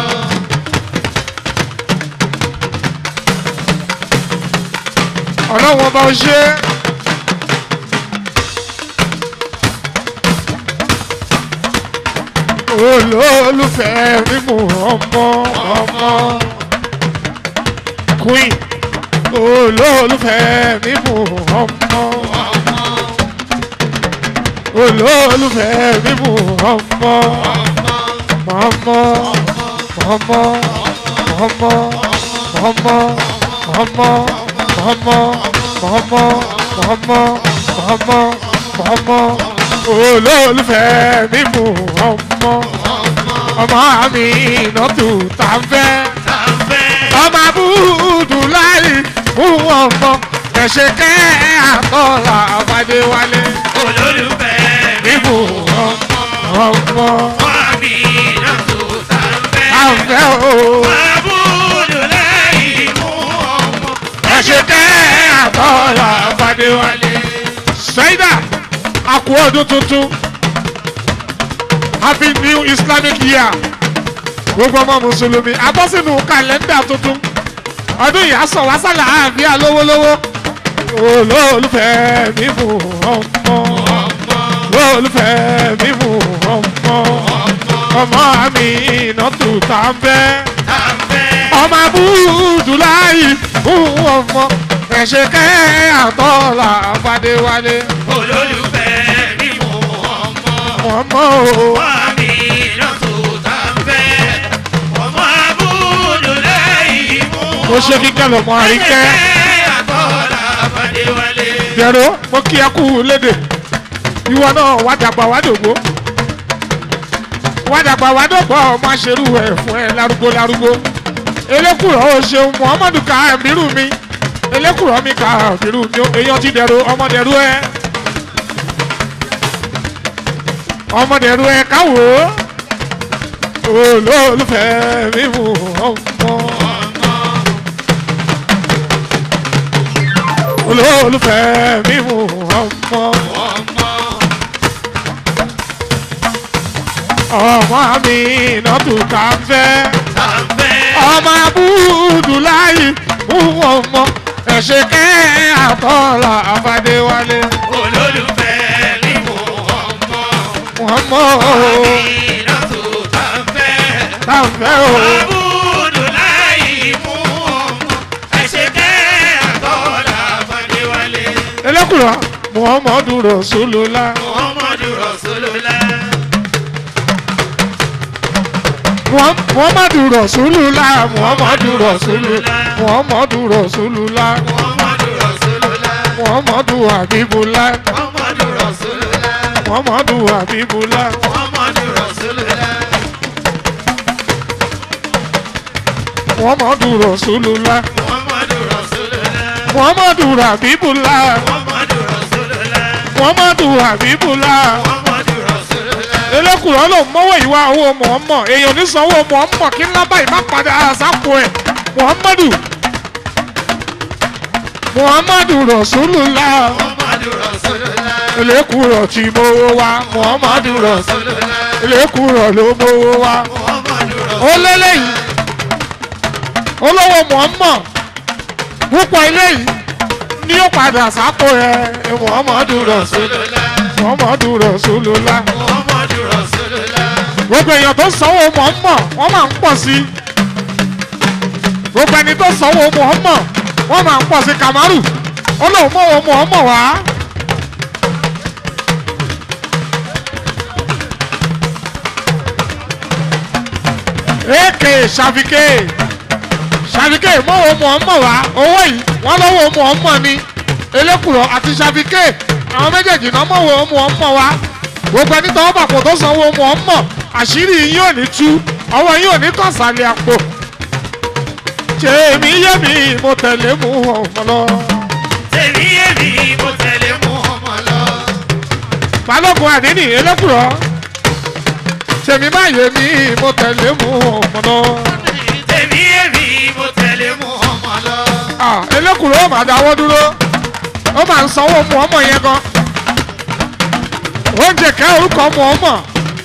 ọlọ́wọ́n bá ń ṣe. olólùfẹ́ mi mú ọmọ Queen olólùfẹ́ mi mú ọmọ olólùfẹ́ mi mú ọmọ ọmọ ọmọ ọmọ ọmọ ọmọ ọmọ ọmọ ọmọ ọmọ ọmọ olólùfẹ́ mi mú ọmọ ọmọ mi nọ́tù tàǹfẹ́ ọmọ abúdú láì fún ọmọ kẹ̀sẹ̀kẹ́ àtọ́là àfàdéwálé olólùfẹ́ mi mú ọmọ mi nọ́tù tàǹfẹ́ tàǹfẹ́ o abúlé lẹ́yìn mú ọmọ kẹ̀sẹ̀kẹ́ àtọ́là àfàdéwálé. Ṣẹ́yìdà àkú ọdún tuntun happy new Islamic year gbogbo ọmọ mùsùlùmí abọ́sínú kàlẹ́ndà tuntun ọdún yìí aṣọ wàsálà àbí alówólówó olólùfẹ́ mi mú ọmọ olólùfẹ́ mi mú ọmọ ọmọ mi nọ́tù tàǹfẹ́ ọmọ abúdú láyì fún ọmọ ẹ̀ṣẹ̀kẹ́ àtọ́là àfàdéwálé olólùfẹ́ mi mú ọmọ ọmọ mi nọ́tù tàǹfẹ́ ọmọ abúlé lẹ́yìn mú mo ṣe kíkẹ́ lọ́mọ àríkẹ́ àtọ́lá àfàdéwálé. dẹ̀rọ mo kí ẹ kú lédè ìwọ náà wá dàgbà wá dògbó wá dàgbà wá dògbó ọmọ aṣerú ẹ fún ẹ lárúgbó lárúgbó elékùrọ̀ ó ṣeun Muhammadu Kábírù mi elékùrọ̀ mi Kábírù mi èèyàn ti dẹ̀rọ ọmọ dẹ̀rọ ẹ ọmọ dẹ̀rọ ẹ káwò olólùfẹ́ mi mú ọmọ olólùfẹ́ mi mú ọmọ ọmọ mi nọ́tù tàǹfẹ́ ọmọ abúdú láyì mú ọmọ ẹ̀ṣẹ̀kẹ́ àtọ́là àfàdéwálé olólùfẹ́ mi mú ọmọ ọmọ mi nọ́tù tàǹfẹ́ tàǹfẹ́ o abúlé lẹ́yìn mú ọmọ ẹ̀ṣẹ̀kẹ́ àtọ́lá àfàdéwálé. elékùrọ̀ Muhammadu Rasulullah Muhammadu Rasulullah. Muhammadu Rasulullah Muhammadu Rasulullah Muhammadu Rasulullah Muhammadu Rasulullah. Muhammadu Habibullah Muhammadu Rasulullah. Muhammadu Habibullah Muhammadu Rasulullah. Muhammadu Rasulullah Muhammadu Rasulullah. Muhammadu Habibullah Muhammadu Rasulullah. Muhammadu Habibullah Muhammadu Rasulullah. elékùrọ̀ ló mọ́wọ́ ìwà owó Muhammad èèyàn ní sanwó Muhammad kí ńlá báyìí má padà sápò ẹ̀ Muhammadu Rasulullah Muhammadu Rasulullah. elékùrọ̀ tí mowó wá Muhammadu Rasulullah elékùrọ̀ ló mowó wá Muhammadu ó lélẹ́yìn olówó Muhammad púpọ̀ eléyìí ní ó padà sápò ẹ̀ Muhammadu Rasulullah Muhammadu Rasulullah Muhammadu Rasulullah. gbogbo èèyàn tó sanwó Muhammad wọ́n máa ń pọ̀ sí gbogbo ẹni tó sanwó Muhammad wọ́n máa ń pọ̀ sí Kamaru ó lóun mọ́wọ́ Muhammad wá. èkè ṣàfikè mọ́wọ́ Muhammad wá owó yìí wọ́n lọ́wọ́ Muhammad ni elékùrọ̀ àti ṣàfikè àwọn méjèèjì náà mọ̀wọ́ Muhammad wá gbogbo ẹni tọwọ́ bàpò tó sanwó Muhammad àṣírí yín ò ní tú ọwọ́ yín ò ní kàn sálẹ̀ àpò tèmi yé mi mo tẹ̀lé Muhammad lọ. tèmi yé mi mo tẹ̀lé Muhammad lọ. balógun àdínì elékùrọ̀ tèmi má yé mi mo tẹ̀lé Muhammad lọ. tèmi yé mi mo tẹ̀lé Muhammad lọ. elékùrọ̀ ó máa dáwọ́ dúró ó máa ń sanwó Muhammad yẹn gan oúnjẹ kẹ́ orúkọ Muhammad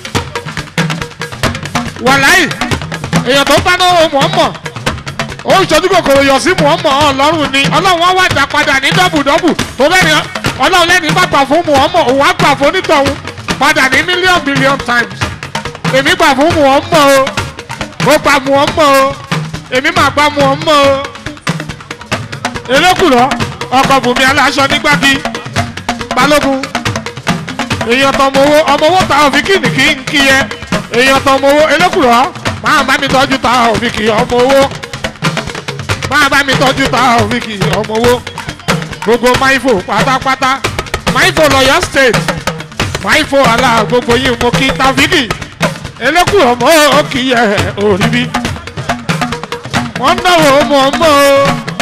wàláì èèyàn tó bá náwó Muhammad ó ń ṣojú kòkòrò yọ̀ sí Muhammad ọlọ́run ni ọlọ́run wá wàjà padà ní dọ́bùdọ́bù tó bẹ́ẹ̀ ọlọ́run lẹ́ni bá gbà fún Muhammad òun á gbà fún onítọ̀hún padà ní million times èmi gbà fún Muhammad o ó gba Muhammad o èmi máa gba Muhammad o elékùrọ̀ ọkọ̀ bùnmi aláṣọ nígbàgì balógun èèyàn tọmọ owó ta òfin kìnnì kí n kí ẹ èèyàn tọmọ owó elékùrọ̀ máa bá mi tọ́jú ta òfin kì ọmọ owó máa bá mi tọ́jú ta òfin kì ọmọ owó gbogbo maifo pátápátá maifo lọ́yọ̀ state maifo àlà gbogbo yìí mo kí tàfíkì elékùrọ̀ mọ́ ó kì í ẹ òrí bí wọ́n náwó mọ̀ mọ́ o.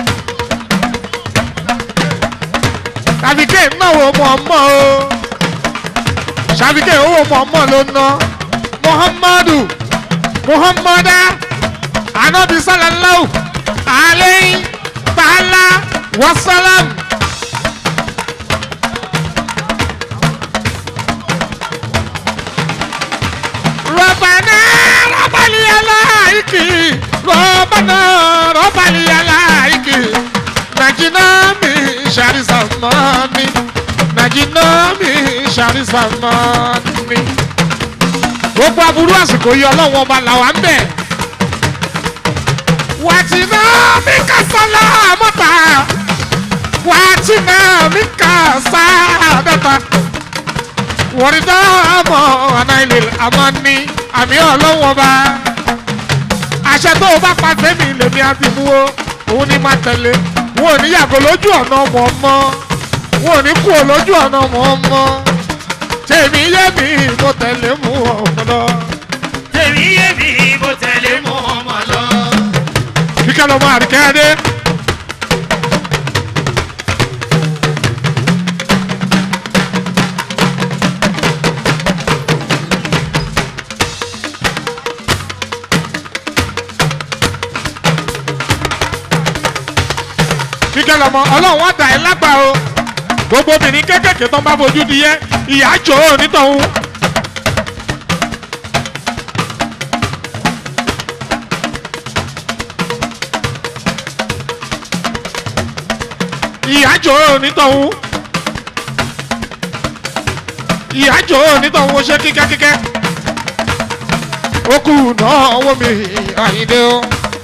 Ṣàbíkẹ́ náwó mọ̀ọ́mọ́ o Ṣàbíkẹ́ owó mọ̀ọ́mọ́ ló ná Muhammada Anabi sallallahu alayhi ta'ala wa salam. Rabbana rabbali alaiki Najina mi shari zamani Najina mi shari zamani. Gbogbo aburú àsìkò yìí ọlọ́wọ́n ọba làwọn ń bẹ̀. Wàtínà mi kà sálà mọ́ta Wàtínà mi kà sáàdọ́ta Wọ̀rídà àmọ́ ànáìlè àmọ́ ní àmì ọlọ́wọ́n ọba. Àṣẹ tó o bá pa fẹ́mi lèmi àti mú o òun ni máa tẹ̀lé. Wọn ò ní yàgò lójú ọ̀nà ọmọ ọmọ wọn ò ní kú lójú ọ̀nà ọmọ ọmọ tèmi yé mi mo tẹ̀lé mú ọmọ lọ. tèmi yé mi mo tẹ̀lé mú ọmọ lọ. kíkẹ́ lọ́mọ àríkẹ́ dé. kíkẹ́ lọ́mọ ọlọ́run wá dà ẹ́ lágbà o gbogbo obìnrin kékèké tó ń bá fojú di yẹ ìyá jò ó nítọ̀hún. ìyá jò ó nítọ̀hún. ìyá jò ó nítọ̀hún ó ṣe kíkẹ́kíkẹ́. ó kù náà wọ́n mi àyíndé o.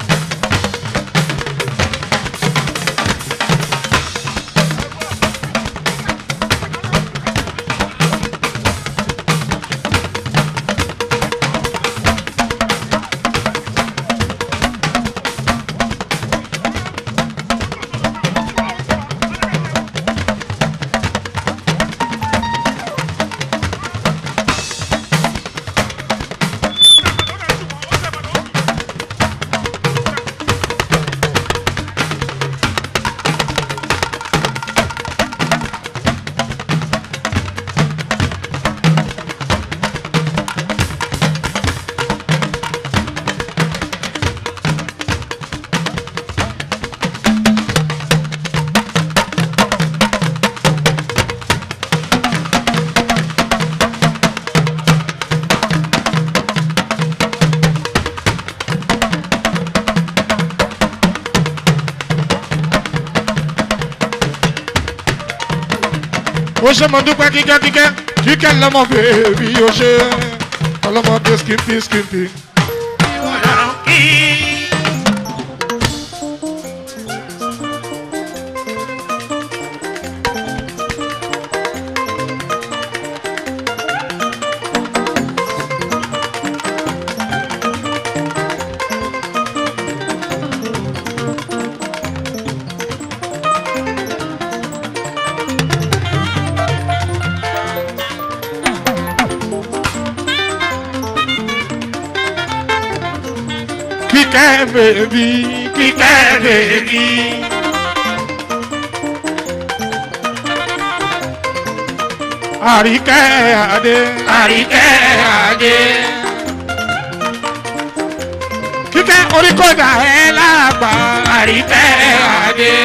ó ṣe mọ dúpẹ́ kíkẹ́kíkẹ́ kíkẹ́ lọ́mọ bèbí ó ṣe ọlọ́mọdé skimpi skimpi. Kíkẹ́ bèbí, kíkẹ́ bèbí. Àríkẹ́ adé, àríkẹ́ adé. Kíkẹ́ orí kódà ẹ̀ lágbà, àríkẹ́ adé.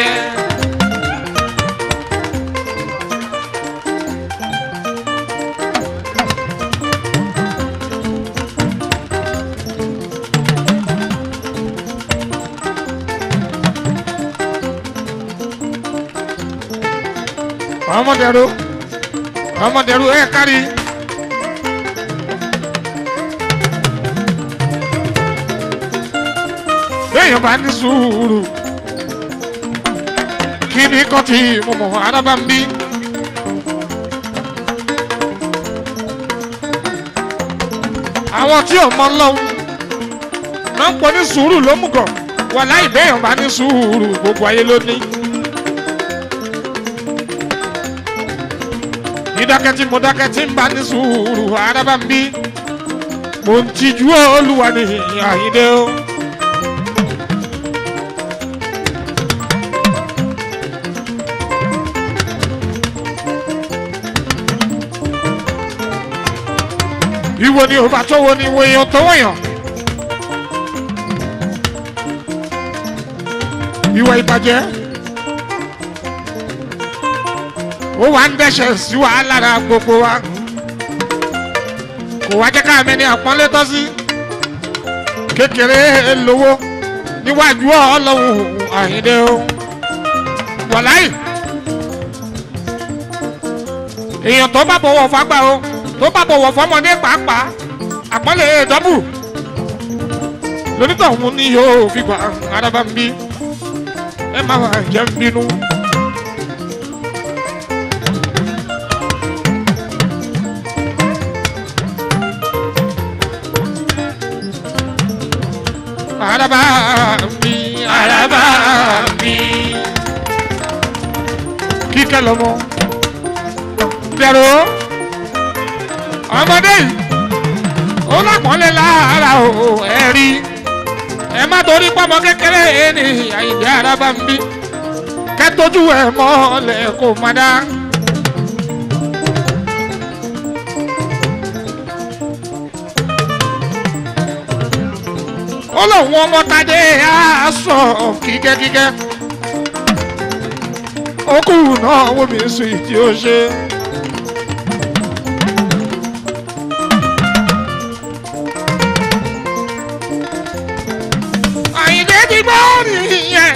ọmọdẹrù ẹ kárí. béèyàn bá ní sùúrù kíní kan tí mo mọ̀ arábàmbí. àwọn tí ò mọ lọ́hùn náà ń pọ̀ ní sùúrù ló mú gàn wà láì bẹ́ẹ̀ bá ní sùúrù gbogbo ayé ló ní. dídákẹ́ tí mo dákẹ́ tí ń bá ní sùúrù arábàmbí mo ń tijú Olúwa ní Àyìndé o. ìwọ ni òbá tó wo ni ìwọ èèyàn tó wọ̀nyàn. ìwà ìbàjẹ́ ó wà ń dẹ́ṣẹ̀ sí wa lára gbogbo wa kò wá jẹ́ ká mẹ́ni àpọ́nlé tọ́ sí kékeré lówó níwájú Ọlọ́run Àyìndé o. wàláì èèyàn tó bá bọ̀wọ̀ fágbà o tó bá bọ̀wọ̀ fọmọdé pàápàá àpọ́nlé dọ́bù lónítọ̀hún ni yóò fi gbà Arábàmbí ẹ má wà jẹ́ ń bínú. Arábàmbí Arábàmbí kíkẹ́ lọ́mọ bẹ̀rù ọmọdé yìí ó lápọ̀nlé lára o ẹ rí ẹ má torí pọ́mọ kékeré ní Àyìndé Arábàmbí kẹ́tójú ẹ̀ mọ́lẹ̀ kò má dá. ó lóun ọmọ Tádé aṣọ kíkẹ́kíkẹ́ ó kù náà wọ́n mi sùn ìdí ó ṣe. Àyìndé ti gbọ́ nìyẹn.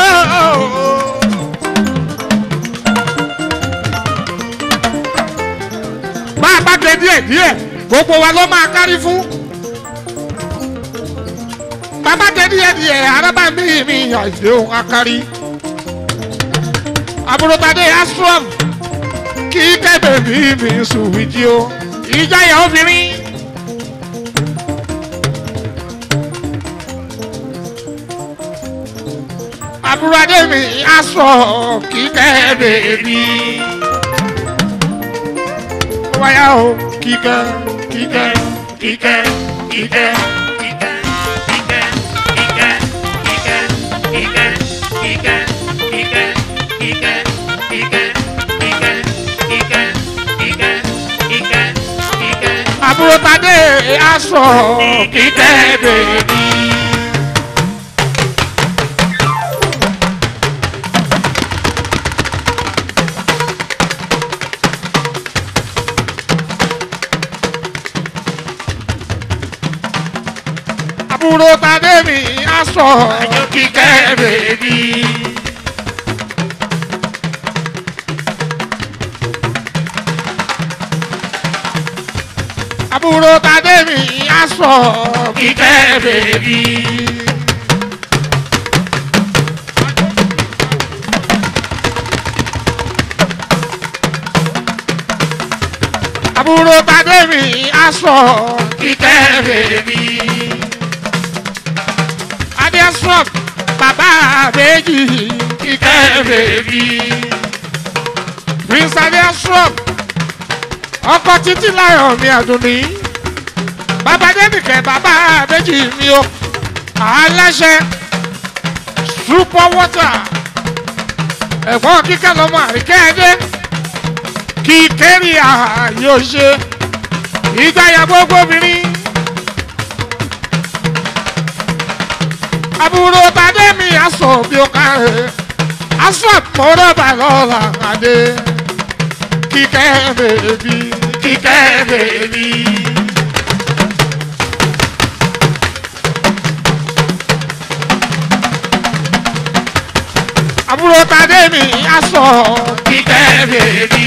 bá a bá dé díẹ̀ gbogbo wa ló máa kárí fún. bàbá dé díẹ̀ Arábàmbí mi Àyìndé òun akárí. àbúrò Tádé astrom kí kẹ́bẹ̀bí mi sùn ìdí o ìjáyà obìnrin. àbúrò adé mi aṣọ kíkẹ́ bèbí. wáyà o kíkẹ́ kíkẹ́ kíkẹ́ kíkẹ́ kíkẹ́ kíkẹ́ kíkẹ́ kíkẹ́ kíkẹ́ kíkẹ́ kíkẹ́ kíkẹ́ kíkẹ́ kíkẹ́ kíkẹ́ kíkẹ́ kíkẹ́ kíkẹ́. àbúrò Tádé aṣọ kíkẹ́ bèbí. àbúrò Tádé mi aṣọ kíkẹ́ bèbí. àbúrò Tádé mi aṣọ kíkẹ́ bèbí. àbúrò Tádé mi aṣọ kíkẹ́ bèbí. Adéṣọ́p bàbá méjì kíkẹ́ bèbí. Prince Adéṣọ́p ọkọ títí láyọ̀ mi Àdùnní. bàbá Dénìkẹ́ bàbá méjì mi o. aláṣẹ super water. ẹ̀gbọ́n kíkẹ́ lọ́mọ Àríkẹ́ ẹ̀dẹ́. kíkẹ́rì ààyè ṣe. ìgbàyà gbogbo obìnrin. àbúrò Tádé mi aṣọ bí ó kárẹ̀ aṣọ àpòrọ̀ bàlọ́lá adé kíkẹ́ bèbí kíkẹ́ bèbí. àbúrò Tádé mi aṣọ kíkẹ́ bèbí.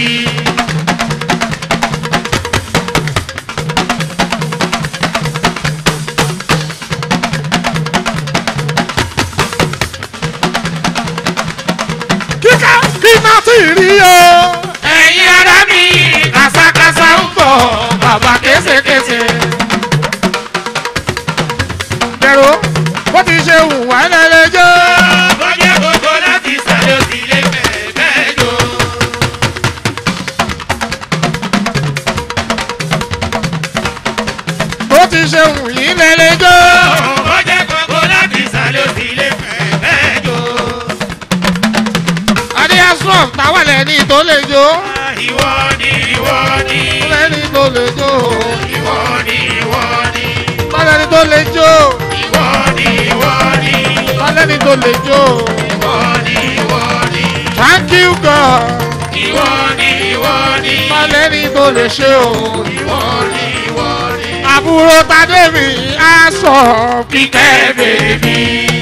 kíkẹ́ kí má ti rí o. ẹ̀yin ará mi kàṣàkàṣà ń bọ̀ bàbá kéṣekéṣe. Bẹ̀rù bó ti ṣe wù wá lẹ́lẹ́jọ́. bọ́jẹ́ gbogbo láti sàlẹ̀ òsì lè bẹ́ẹ̀ jò. Bó ti ṣe wù yín lẹ́lẹ́jọ́. bọ́jẹ́ gbogbo láti sàlẹ̀ òsì lè bẹ́ẹ̀ jò. Adé Asrom táwọn lẹ́ni tó lè jó. ìwọ ni ìwọ ni. Lẹ́ni tó lè jó. ìwọ ni ìwọ ni. Lẹ́ni tó lè jó. ìwọ ni ìwọ ni. Lẹ́ni tó lè jó. ìwọ ni ìwọ ni. Thank you God. ìwọ ni ìwọ ni. Lẹ́ni tó lè ṣe o. ìwọ ni ìwọ ni. Àbúrò Tadé mi á sọ kíkẹ́ bèbí.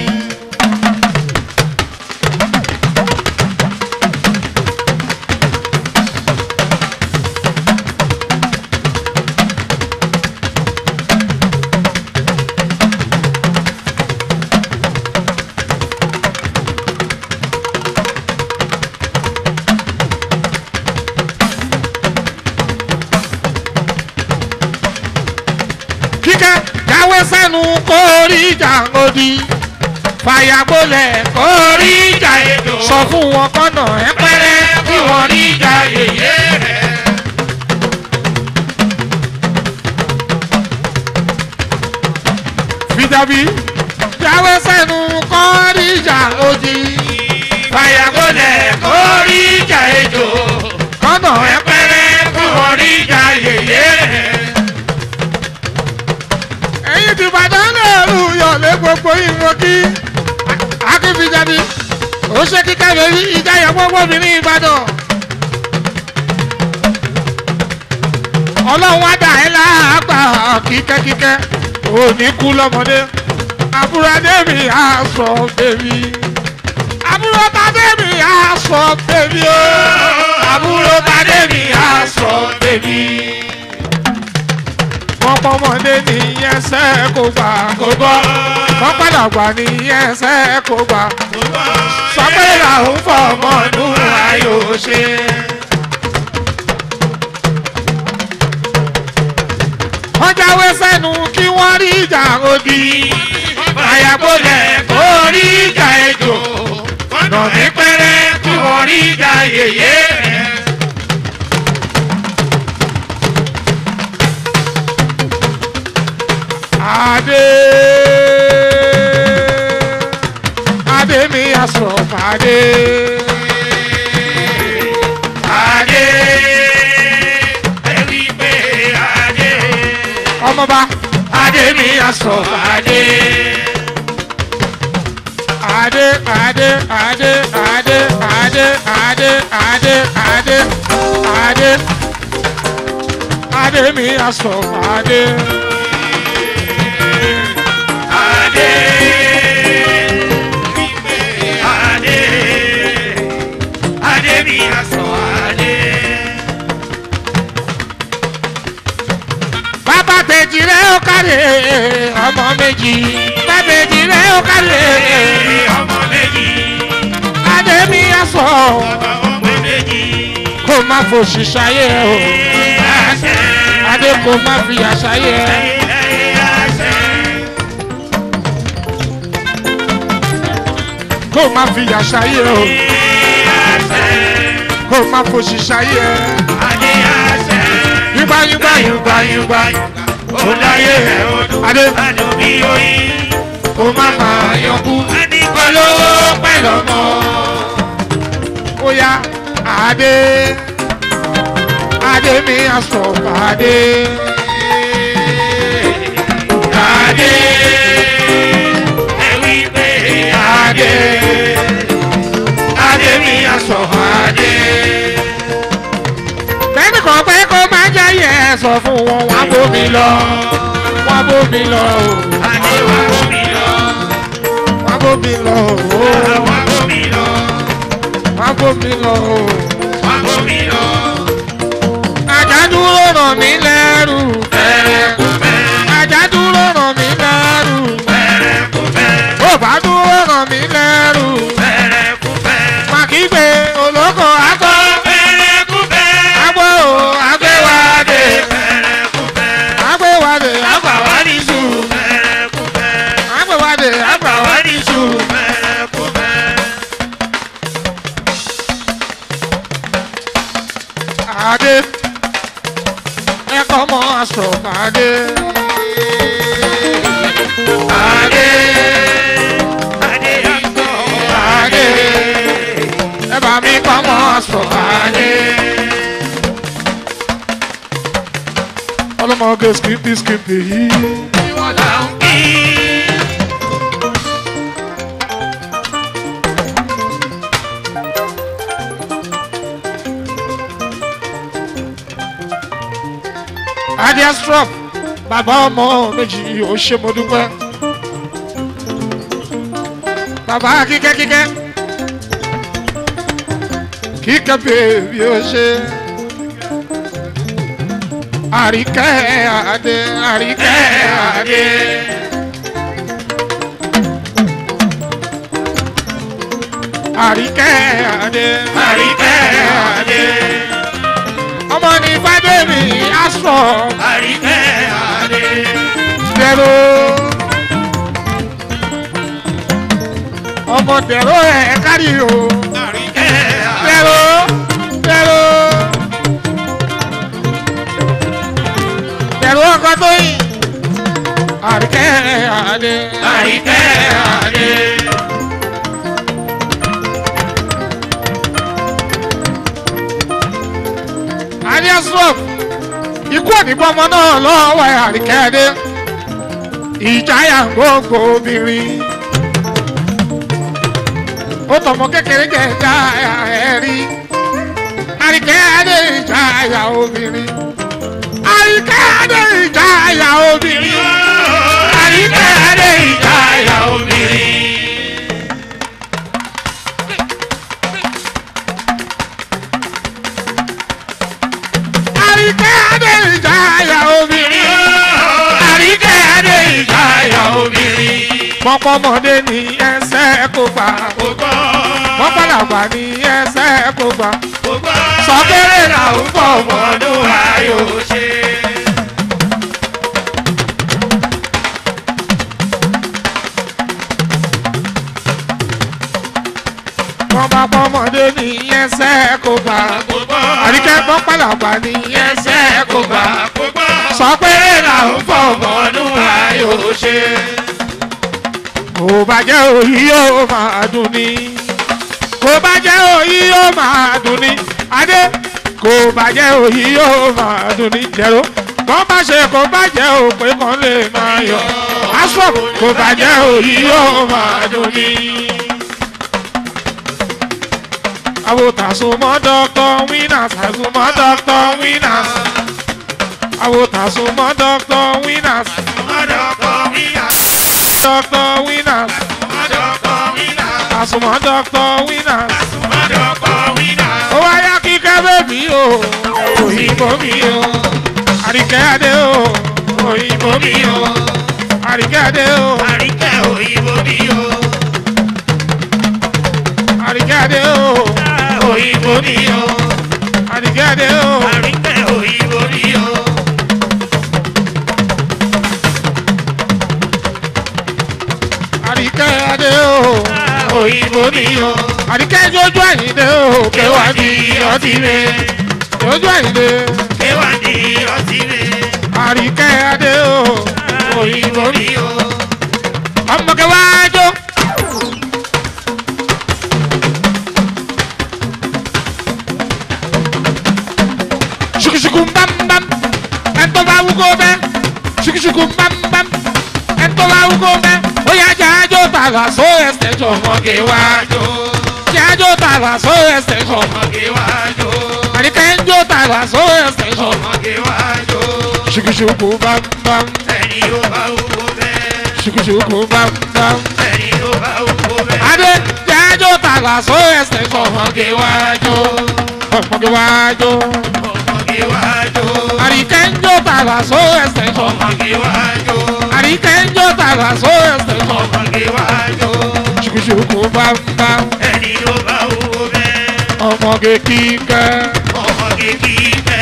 Kíkẹ́ jáwé sẹ́nu kórí ìjà òdì. Fàyàgbọ́lẹ̀ kórí ìjà èdò. Sọ fún wọn kọ́nà ẹ pẹ́rẹ́ kí wọ́n rí ìjà yèyé rẹ̀. Fìjàbí jáwé sẹ́nu kórí ìjà òdì. fàyàgbọ́lẹ̀ kórí ìjà ejò. Kọ́nà ẹ pẹ́rẹ́ kí wọ́n rí ìjà yèyé rẹ̀. ẹ̀yin ti bàdán lẹ́rù yọ̀lé gbogbo ìwọ̀n kí. Akínfìjàbí ó ṣe kíkẹ́ bèbí ìjáyà gbogbo mi ní Ìbàdàn. Ọlọ́run á dà ẹ́ láàgbà kíkẹ́kíkẹ́ ò ní kú lọ́mọdé. Àbúrò Adé mi á sọ bèbí. Àbúrò Tadé mi á sọ bèbí o. àbúrò Tadé mi á sọ bèbí. Wọ́n pọ́nmọ́dé ní ẹsẹ̀ kò gbà kó gbọ́. Wọ́n padà gbà ní ẹsẹ̀ kò gbà. Sọ pé làwọn fọmọ nù ayò ṣe. Wọ́n jáwé sẹ́nu kí wọ́n rí ìjà òdì. fàyàgbọ́lẹ̀ kórí ìjà ejò. kọ́nà mi pẹ́rẹ́ kí wọ́n rí ìjà yèyé rẹ̀. Adé Adé mi aṣọ fàdé. Adé ẹ̀rí pé Adé. Ọmọba Adé mi aṣọ Adé. Adé Adé Adé Adé Adé Adé Adé Adé Adé Adé mi aṣọ fàdé. Adé ẹ̀rí pé Adé. Adé mi aṣọ Adé. Bàbá Tèjì rẹ̀ ó kárẹ̀ ọmọ méjì. Bàbá Tèjì rẹ̀ ó kárẹ̀ ọmọ méjì. Adé mi aṣọ Bàbá ọmọ méjì. kó má fòṣì ṣayé o. Àṣẹ. Adé kó má fi àṣàyé. Àṣẹ. Kó má fi àṣàyé o. Àṣẹ. Kó má fòṣì ṣayé. Adé àṣẹ. Yúgbá yúgbá yúgbá yúgbá. Ó láyé ẹ̀ ọdún. Adé Adùn bí oyin. kó má máa yọkú. Adìgbò lówó pẹ̀lú ọmọ. Ó yá Adé Adé mi aṣọ fàdé. Adé ẹ̀wí pé Adé. Adé mi aṣọ Adé. Bẹ́ẹ̀ni kan pé kó má jáyé sọ fún wọn wá bómi lọ. Wá bómi lọ o. Adé wá bómi lọ. Wá bómi lọ o. Wá bómi lọ. Wá bómi lọ o. Wá bómi lọ. Àjàdúró ràn mí lẹ́rù. Fẹ́rẹ́ kú fẹ́. Àjàdúró ràn mí lẹ́rù. Fẹ́rẹ́ kú fẹ́. Ó bá dúró ràn mí lẹ́rù. Fẹ́rẹ́ kú fẹ́. Màkìgbé olóko gbà wá ní ṣùgbọ́n kò fẹ́. Adé ẹ̀kọ́ mọ́ aṣọ Adé. Adé Adé àgbọ̀ Adé ẹ bá mi kọ́ mọ́ aṣọ Adé. Ọlọ́mọge skipi skipi yìí. Ìwọ̀n là ń kí. Adé strop bàbá ọmọ méjì ó ṣe mo dúpẹ́. Bàbá kíkẹ́ kíkẹ́ kíkẹ́ bèbí ó ṣe. Àríkẹ́ Adé Àríkẹ́ Adé. Àríkẹ́ Adé Àríkẹ́ Adé. ọmọ ní Fádébì aṣọ. Àríkẹ́ Adé. Dẹ̀rọ ọmọ dẹ̀rọ ẹ̀ kárí o. Àríkẹ́ Adé. Dẹ̀rọ dẹ̀rọ dẹ̀rọ ọkọ tó yìn. Àríkẹ́ Adé Àríkẹ́ Adé. Adé strop ikú òdìbò ọmọ náà lọ́wọ́ ẹ̀ Àríkẹ́ Adé. Ìjáyà gbogbo obìnrin ó tọmọ kékeré jẹ ìjáyà ẹ̀rí. Àríkẹ́ Adé ìjáyà obìnrin. Àríkẹ́ Adé ìjáyà obìnrin. Àríkẹ́ Adé ìjáyà obìnrin. Àríkẹ́ Adé ìjáyà obìnrin. Àríkẹ́ Adé ìjáyà obìnrin. Pọ́pọ́mọdé ní ẹsẹ̀ kò gbà. Kò gbọ́. Pọ́pọ́làgbà ní ẹsẹ̀ kò gbà. Kò gbọ́. Sọ́kéré là ń fọ̀ mọ́. ọdún ayò ṣe. Pọ́pọ́mọdé ní ẹsẹ̀ kò gbà. Kò gbọ́. Àríkẹ́ pọ́pọ́làgbà ní ẹsẹ̀ kò gbà. Kò gbọ́. Sọ́kéré là ń fọ̀ mọ́. ọdún ayò ṣe. Kò bàjẹ́ òyì yóò máa dùn ní. Kò bàjẹ́ òyì yóò máa dùn ní. Adé kò bàjẹ́ òyì yóò máa dùn ní. Jẹ̀rọ kò bá ṣe kò bàjẹ́ òpè kan lè máa yọ. Aṣọ kò bàjẹ́ òyì yóò máa dùn ní. Àwòtàsùnmọ́ Dr. Winners àsùnmọ́ Dr. Winners. Àwòtàsùnmọ́ Dr. Winners. Ọmọdọ̀kọ̀ wíyà. Dr. Winners. Ọmọdọ̀kọ̀ wíyà. Àsùnmọ́ Dr. Winners. Ọmọdọ̀kọ̀ wíyà. Ó wáyá kíkẹ́ bèbí o, òyìnbó mi o. Àríkẹ́ Adé o, òyìnbó mi o. Àríkẹ́ Adé o, Àríkẹ́ òyìnbó bí o. Àríkẹ́ Adé o, Òyìnbó bí o. Àríkẹ́ Adé o. Àríkẹ́ òyìnbó bí o. Àríkẹ́ Adé o, Òyìnbó bí o. Àríkẹ́ jójú Àyìndé o, kéwàá di ọtí mi. Jójú Àyìndé, Kéwà ní ọtí rẹ̀. Àríkẹ́ Adé o, Òyìnbó bí o. ọmọ kéwàá jó. Ṣùkùṣùkù bam bam, ẹ̀ńtọ́ bá wúkọ́ bẹ́. Ṣùkùṣùkù bam bam, ẹ̀ńtọ́ bá wúkọ́ bẹ́. Ó yá jájó tààrà só ẹsẹ̀ jọ. Ọmọge wá jó. Jájó tààrà só ẹsẹ̀ jọ. Ọmọge wá jó. Àríkẹ́ ń jó tààrà só ẹsẹ̀ jọ. Ọmọge wá jó. Ṣùkùṣùkù bam bam, Ẹni ó bá wúwo bẹ́ẹ̀. ṣùkùṣùkù bam bam. Ẹni ó bá wúwo bẹ́ẹ̀. Adé jájó tààrà só ẹsẹ̀ jọ. Ọmọge wá jó. Ọmọge wá jó. Ọmọge wá jó. Àríkẹ́ ń jó tààrà só ẹsẹ̀ jọ. Ọmọge wá jó. Àríkẹ́ ń jó tààrà só ẹsẹ̀ jọ. Ọmọge wá jó. Ṣùkùṣùkù bam bam, Ẹni ó bá wúwo bẹ́ẹ̀. ọmọge kíkẹ́. Ọmọge kíkẹ́.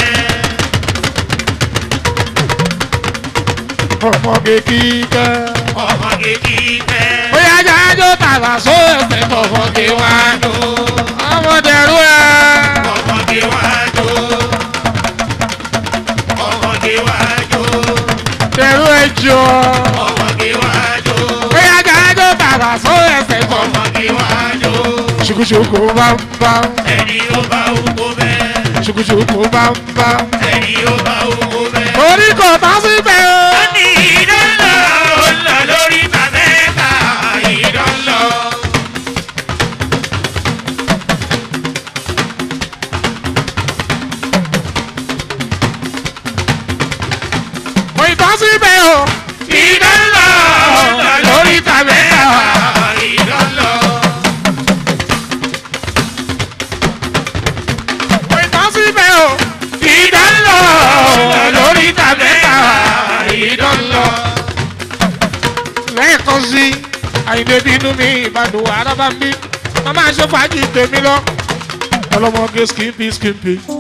Ọmọge kíkẹ́. Ọmọge kíkẹ́. Ó yá tààrà sóòtẹ̀ ọmọge wá jó. ọmọdẹ̀rú ẹ̀. ọmọge wá jó. ọmọge wá jó. dẹ̀rú ẹ̀ jọ. ọmọge wá jó. bóyá gàdó tààrà sóòtẹ̀ ọmọge wá jó. ṣùkùṣùkù bámbá. ẹni ó bá wúwo bẹ́ẹ̀. ṣùkùṣùkù bámbá. ẹni ó bá wúwo bẹ́ẹ̀. orí kò tán síbẹ̀ o. ó ní ìdánlọ ó lọ lórí tàbẹ́ẹ̀ta ìdánlọ. kò tán síbẹ̀ o. ìdánlọ ó lọ lórí tàbẹ́ẹ̀ta ìdánlọ. kò tán síbẹ̀ o. ìdánlọ lórí tàbẹ́ẹ̀ta ìdánlọ. lẹ́ẹ̀kan sí àyìnbó bínú mi ìbàdàn arábá mi wọ́n máa ṣe fàájì tèmi lọ ọlọ́mọge skimpi skimpi.